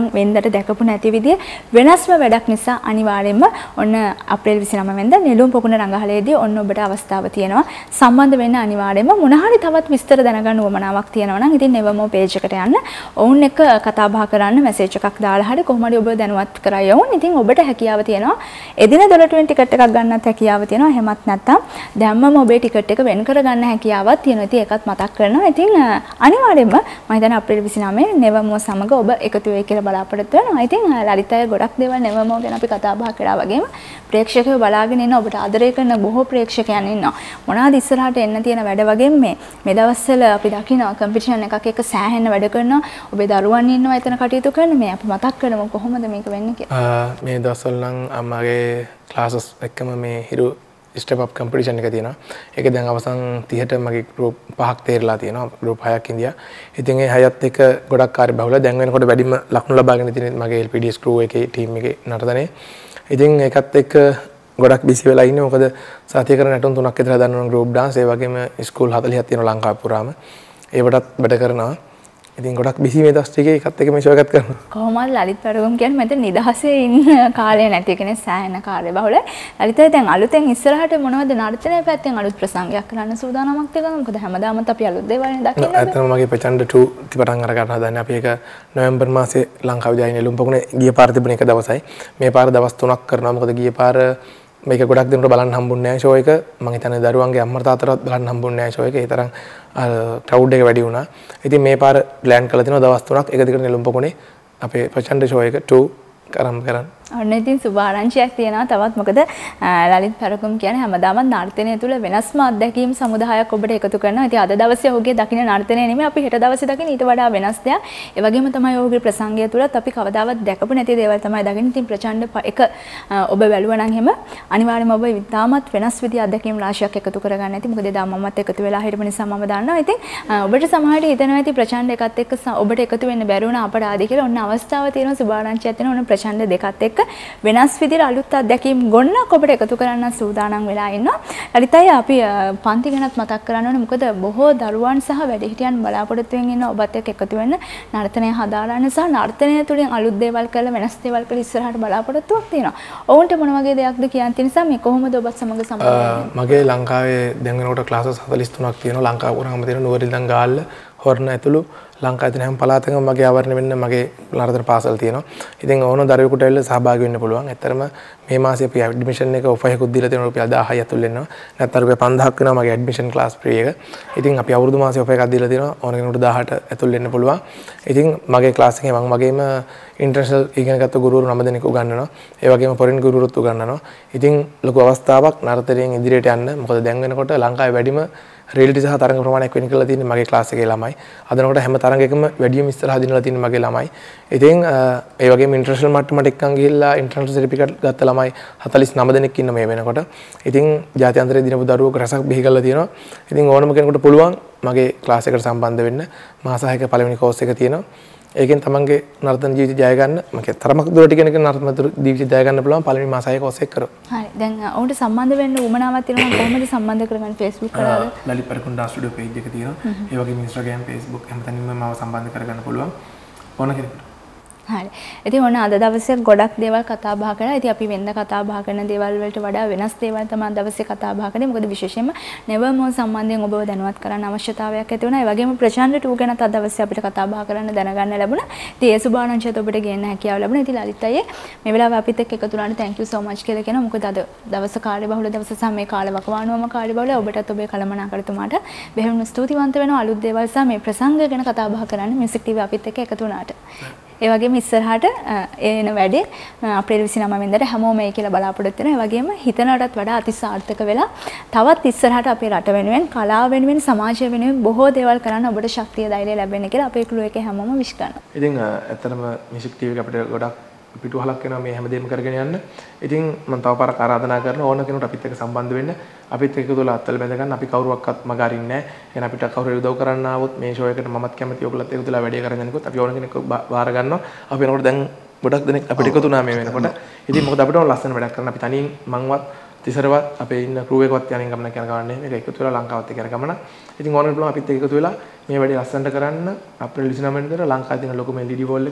දැකපු නැති විදිය වෙනස්ම වැඩක් නිසා අනිවාර්යයෙන්ම ඔන්න අප්‍රේල් විසිනවය වෙනිදා නෙළුම් පොකුණ රංගහලේදී ඔන්න ඔබට අවස්ථාව තියෙනවා සම්බන්ධ වෙන්න අනිවාර්යයෙන්ම මොන හරි තවත් විස්තර දැනගන්න උවමනාවක් තියෙනවා නම් ඉතින් නෙවමෝ පේජ් එකට යන්න ඔවුන් එක්ක කතා බහ කරන්න මැසේජ් එකක් දාලා හරි කොහොම හරි ඔබ දැනුවත් කරයි ඔවුන් ඉතින් ඔබට හැකියාව තියෙනවා එදින දොළටුවෙන් ටිකට් එකක් ගන්නත් හැකියාව තියෙනවා එහෙමත් නැත්නම් දැම්මම ඔබේ ටිකට් එක වෙන් කර ගන්න හැකියාවක් තියෙනවා ඉතින් ඒකත් මතක් කරනවා ඉතින් අනිවාර්යයෙන්ම මම හිතන්නේ අප්‍රේල් විසිනවය නෙවමෝ සමග ඔබ එකතු වෙයි කියලා බලාපොරොත්තු වෙනවා ඉතින් ලලිත අය ගොඩක් දේවල් නෙවමෝ ගැන අපි කතා බහ කරා වගේම ප්‍රේක්ෂකයෝ බලාගෙන ඉන්න ඔබට ආදරය කරන බොහෝ ප්‍රේක්ෂකයන් ඉන්නවා මොනවාද ඉස්සරහට එන්න තියෙන වැඩ වගේම මේ මේ දවස්වල අපි දකිනවා කම්පිටිෂන් එකක් එක්ක සෑහෙන වැඩ කරනවා ඔබේ දරුවන් ඉන්නවා එතන කටයුතු කරන මේ අපි මතක් කරමු කොහොමද මේක වෙන්නේ කියලා
මේ දවස්වල නම් අම්මාගේ ක්ලාසස් එක්කම මේ හිරු ස්ටෙප් අප් කම්පිටිෂන් එක තියෙනවා ඒක දැන් අවසන් තිහට මගේ ගෲප් පහක් තේරලා තියෙනවා ගෲප් හයක් ඉන්දියා ඉතින් ඒ හයත් එක ගොඩක් කාර්යබහුල දැන් වෙනකොට වැඩිම ලකුණු ලබාගෙන තියෙන මගේ L P D S crew එකේ ටීම් එකේ නර්තනයේ ඉතින් ඒකත් එක්ක ගොඩක් බිසි වෙලා ඉන්නේ මොකද සතියකට නැටුම් තුනක් විතර හදන්න ඕන ගෲප් ඩාන්ස් ඒ වගේම ස්කූල් හතළිහක් තියෙනවා ලංකාව පුරාම ඒවටත් වැඩ කරනවා ඉතින් ගොඩක් බිසි මේ දවස් ටිකේ එකත් එක මේ ෂෝ එකත් කරනවා
කොහොමද ලලිත් පෙරගම් කියන්නේ මට නිදහසේ ඉන්න කාලය නැති කෙනෙක් සෑහෙන කාර්යබහුල ලලිත දැන් අලුතෙන් ඉස්සරහට මොනවද නර්තනයේ පැත්තෙන් අලුත් ප්‍රසංගයක් කරන්න සූදානමක් තියෙනවද මොකද හැමදාමත් අපි අලුත් දේවල් නේ දකින්නේ
ඇත්තටම මගේ ප්‍රචණ්ඩ ටූ පටන් අර ගන්න හදන්නේ අපි ඒක නොවැම්බර් මාසේ ලංකාවේ ජයන නෙළුම් පොකුණේ ගිය පාර තිබුණ එක දවසයි මේ පාර දවස් තුනක් කරනවා මොකද ගිය පාර මේක ගොඩක් දෙනෙකුට බලන්න හම්බුන්නේ නැහැ ෂෝ එක මම හිතන්නේ දරුවන්ගේ අම්මලා තාත්තලාත් බලන්න හම්බුන්නේ නැහැ ෂෝ එක ඒ තරම් ක්‍රවුඩ් එක වැඩි වුණා ඉතින් මේ පාර ප්ලෑන් කරලා තිනවා දවස් තුනක් එක දිගට නෙළුම් පොකුණේ අපේ ප්‍රචණ්ඩ ෂෝ එක ටූ කරම් කරන්න
ඔන්න ඉතින් සුභාරංචියක් තියෙනවා තවත් මොකද ලලිත් පෙරගම් කියන්නේ හැමදාම නර්තනය තුළ වෙනස්ම අත්දැකීම් සමුදායක් ඔබට එකතු කරනවා. ඉතින් අද දවසේ ඔහුගේ දකින්න නර්තනය නෙමෙයි අපි හෙට දවසේ දකින්න ඊට වඩා වෙනස් දෙයක්. ඒ වගේම තමයි ඔහුගේ ප්‍රසංගය තුළත් අපි කවදාවත් දැකපු නැති දේවල් තමයි දකින්නේ. ඉතින් ප්‍රචණ්ඩ එක ඔබ බැලුවා නම් එහෙම අනිවාර්යයෙන්ම ඔබ ඉතාමත් වෙනස් විදිහ අත්දැකීම් රාශියක් එකතු කරගන්න ඇති. මොකද එදා මමත් එකතු වෙලා හිටපු නිසා මම දන්නවා. ඉතින් ඔබට සමහරවිට හිතෙනවා ඇති ප්‍රචණ්ඩ එකත් එක්ක ඔබට එකතු වෙන්න බැරි වුණා අපරාධي කියලා. ඔන්න අවස්ථාව තියෙනවා සුභාරංචියක් තියෙනවා. ඔන්න ප්‍රචණ්ඩ දෙකත් එක්ක වෙනස් විදිහට අලුත් අත්දැකීම් ගොන්නක් ඔබට එකතු කරන්න සූදානම් වෙලා ඉන්නවා. ලලිතයි අපි පන්ති ගැනත් මතක් කරන්න ඕනේ. මොකද බොහෝ දරුවන් සහ වැඩිහිටියන් බලාපොරොත්තු වෙමින් ඉන්න ඔබත් එක්ක එකතු වෙන්න නර්තනය හදාගන්න සහ නර්තනය තුළින් අලුත් දේවල් කරලා වෙනස් දේවල් කරලා ඉස්සරහට බලාපොරොත්තුවක් තියෙනවා. ඔවුන්ට මොන වගේ දෙයක්ද කියන්න තියෙන නිසා මේ කොහොමද ඔබත් සමග සම්බන්ධ
මගේ ලංකාවේ දැන් වෙනකොට ක්ලාසස් හතළිස් තුනක් තියෙනවා. ලංකාව පුරාම තියෙන නුවරඑළිය ගාල්ල හොරණ ඇතුළු ලංකාවේ තියෙන හැම පළාතකම මගේ ආවරණය වෙන්න මගේ නර්තන පාසල් තියෙනවා. ඉතින් ඕන දරුවෙකුට ඇවිල්ලා සහභාගී වෙන්න පුළුවන්. ඇත්තටම මේ මාසේ අපි ඇඩ්මිෂන් එක ඔෆර් එකකුත් දීලා තියෙනවා රුපියල් දහයයි ඇතුළු වෙනවා. නැත්නම් රුපියල් පන්දාහක් වෙනවා මගේ ඇඩ්මිෂන් ක්ලාස් ෆ්‍රී එක. ඉතින් අපි අවුරුදු මාසේ ඔෆර් එකක් දීලා තියෙනවා. ඕන කෙනෙකුට දහයට ඇතුළු වෙන්න පුළුවන්. ඉතින් මගේ ක්ලාස් එකේ මම වගේම ඉන්ටර්නැෂනල් ඉගෙනගත්තු ගුරුවරු නම දෙනෙක් උගන්වනවා. ඒ වගේම ෆොරින් ගුරුවරුත් උගන්වනවා. ඉතින් ලොකු අවස්ථාවක් නර්තනයෙන් ඉදිරියට යන්න. මොකද දැන් වෙනකොට ලංකාවේ වැඩිම රියැලිටි සහ තරඟ ප්‍රමාණයක් වෙන් කරලා තියෙන්නේ මගේ ක්ලාස් එකේ ළමයි. අදනකොට හැම තරඟයකම වැඩිම ඉස්සරහ දිනලා තියෙන්නේ මගේ ළමයි. ඉතින් ඒ වගේම ඉන්ටර්නැෂනල් මට්ටමට එක්කන් ගිහිල්ලා ඉන්ටර්නැෂනල් සර්ටිෆිකේට් ගත්ත ළමයි හතළිස් නවය දෙනෙක් ඉන්න මේ වෙනකොට. ඉතින් ජාත්‍යන්තරයේ දිනපු දරුවෝ රසක් බිහි කරලා තියෙනවා. ඉතින් ඕනම කෙනෙකුට පුළුවන් මගේ ක්ලාස් එකට සම්බන්ධ වෙන්න. මාස හයක පළවෙනි කෝස් එක තියෙනවා. ඒකෙන් තමන්ගේ නර්තන ජීවිතය ජය ගන්න මම කිය තරමක් දුරට කෙනෙක් නර්තන ජීවිතය ජය ගන්න පුළුවන් පළවෙනි මාස හය කෝස් එක කරොත්.
හරි. දැන් ඔවුන්ට සම්බන්ධ වෙන්න උවමනාවක් තියෙනවා නම් කොහොමද සම්බන්ධ කරගන්නේ Facebook කරාද?
Lalith Peragam dance studio page එක තියෙනවා. ඒ වගේම Instagram, Facebook හැමතැනම මාව සම්බන්ධ කරගන්න පුළුවන් ඕන කෙනෙකුට.
හරි. ඉතින් ඔන්න අද දවසේ ගොඩක් දේවල් කතා බහ කරා. ඉතින් අපි වෙනද කතා බහ කරන දේවල් වලට වඩා වෙනස් දේවල් තමයි අද දවසේ කතා බහ කරන්නේ. මොකද විශේෂයෙන්ම නෙවර්මෝන් සම්බන්ධයෙන් ඔබව දැනුවත් කරන්න අවශ්‍යතාවයක් ඇති වුණා. ඒ වගේම ප්‍රචණ්ඩ ටූ ගැනත් අද දවසේ අපිට කතා බහ කරන්න දැනගන්න ලැබුණා. ඉතින් ඒ සුභානංචයත් ඔබට ගේන්න හැකියාව ලැබුණා. ඉතින් ලලිත් අයියේ මේ වෙලාවේ අපිත් එක්ක එකතු වුණාට thank you so much කියලා කියනවා. මොකද අද දවස කාර්යබහුල දවස සහ මේ කාල වකවානුවම කාර්යබහුල ඔබටත් ඔබේ කළමනාකරතුමාට බෙහෙවින්ම ස්තුතිවන්ත වෙනවා. අලුත් දේවල් සහ මේ ප්‍රසංග ගැන කතා බහ කරන්න මියුසික් ටීවී අපිත් එක්ක එකතු වුණාට. ඒ වගේම ඉස්සරහට එන වැඩේ අප්‍රේල් විසිනවය වෙනිදාට හැමෝම මේ කියලා බලාපොරොත්තු වෙනවා. ඒ වගේම හිතනටත් වඩා අතිසාර්ථක වෙලා තවත් ඉස්සරහට අපේ රට වෙනුවෙන්, කලාව වෙනුවෙන්, සමාජය වෙනුවෙන් බොහෝ දේවල් කරන්න ඔබට ශක්තිය ධෛර්යය ලැබෙන්න කියලා අපේ ක්ලූ එකේ හැමෝම විශ් කරනවා.
ඉතින් ඇත්තටම මියුසික් ටීවී එක අපිට ගොඩක් පිටුවහලක් වෙනවා මේ හැමදේම කරගෙන යන්න. ඉතින් මම තව පාරක් ආරාධනා කරනවා ඕන කෙනෙකුට අපිත් එක්ක සම්බන්ධ වෙන්න. අපිත් එක්ක තුල අත්වල බැඳ ගන්න. අපි කවුරුවක්වත් මග අරින්නේ නැහැ. එහෙනම් අපිට කවුරු උදව් කරන්න ආවොත් මේ ෂෝ එකට මමත් කැමතියි. ඔයගොල්ලොත් එකතු වෙලා වැඩේ කරගෙන යනකොට අපි ඕන කෙනෙක් බාර ගන්නවා. අපි එනකොට දැන් ගොඩක් දෙනෙක් අපිට එකතු වුණා මේ වෙනකොට. ඉතින් මොකද අපිට ඕන ලස්සන වැඩක් කරන්න. අපි තනියෙන් මංවත් තිසරවත් අපේ ඉන්න ක්‍රූ එකවත් යනින් ගමනක් යන ගමන් නෙමෙයි. මේක එකතු වෙලා ලංකාවත් එක්ක යන ගමන. ඉතින් ඕන කෙනෙක් අපිත් එක්ක එකතු වෙලා මේ වැඩේ ලස්සනට කරන්න අප්‍රේල් විසිනවය වෙනිදාට ලංකාවේ තියෙන ලොකුම එල් ඊ ඩී වෝල් එක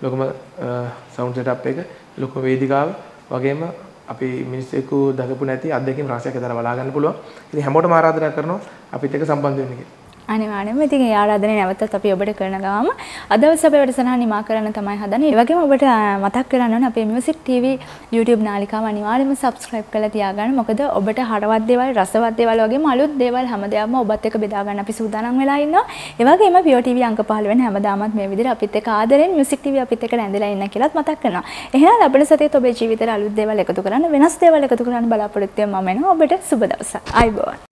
ලොකම සවුන්ඩ් සෙටප් එක, ලොකම වේදිකාව වගේම අපි මිනිස්සෙකු දකපු නැති අත්දැකීම් රාශියක් එතන බලා ගන්න පුළුවන්. ඉතින් හැමෝටම ආරාධනා කරනවා අපිත් එක්ක සම්බන්ධ වෙන්න කියලා.
අනිවාර්යයෙන්ම ඉතින් ඒ ආරාධනය නැවතත් අපි ඔබට කරන ගාම අද දවසේ අපේ වැඩසටහන නිමා කරන්න තමයි හදන්නේ. ඒ වගේම ඔබට මතක් කරන්න ඕනේ අපේ Music T V YouTube නාලිකාව අනිවාර්යයෙන්ම subscribe කරලා තියාගන්න. මොකද ඔබට හරවත් දේවල්, රසවත් දේවල් වගේම අලුත් දේවල් හැමදේම ඔබත් එක්ක බෙදා ගන්න අපි සූදානම් වෙලා ඉන්නවා. ඒ වගේම P O T V අංක පහළ වෙන හැමදාමත් මේ විදිහට අපිත් එක්ක ආදරෙන් Music T V අපිත් එක්ක රැඳිලා ඉන්න කියලාත් මතක් කරනවා. එහෙනම් ලබන සතියේත් ඔබේ ජීවිතේට අලුත් දේවල් එකතු කරන්න, වෙනස් දේවල් එකතු කරන්න බලාපොරොත්තු වෙන මම එනවා. ඔබට සුබ දවසක්. ආයුබෝවන්.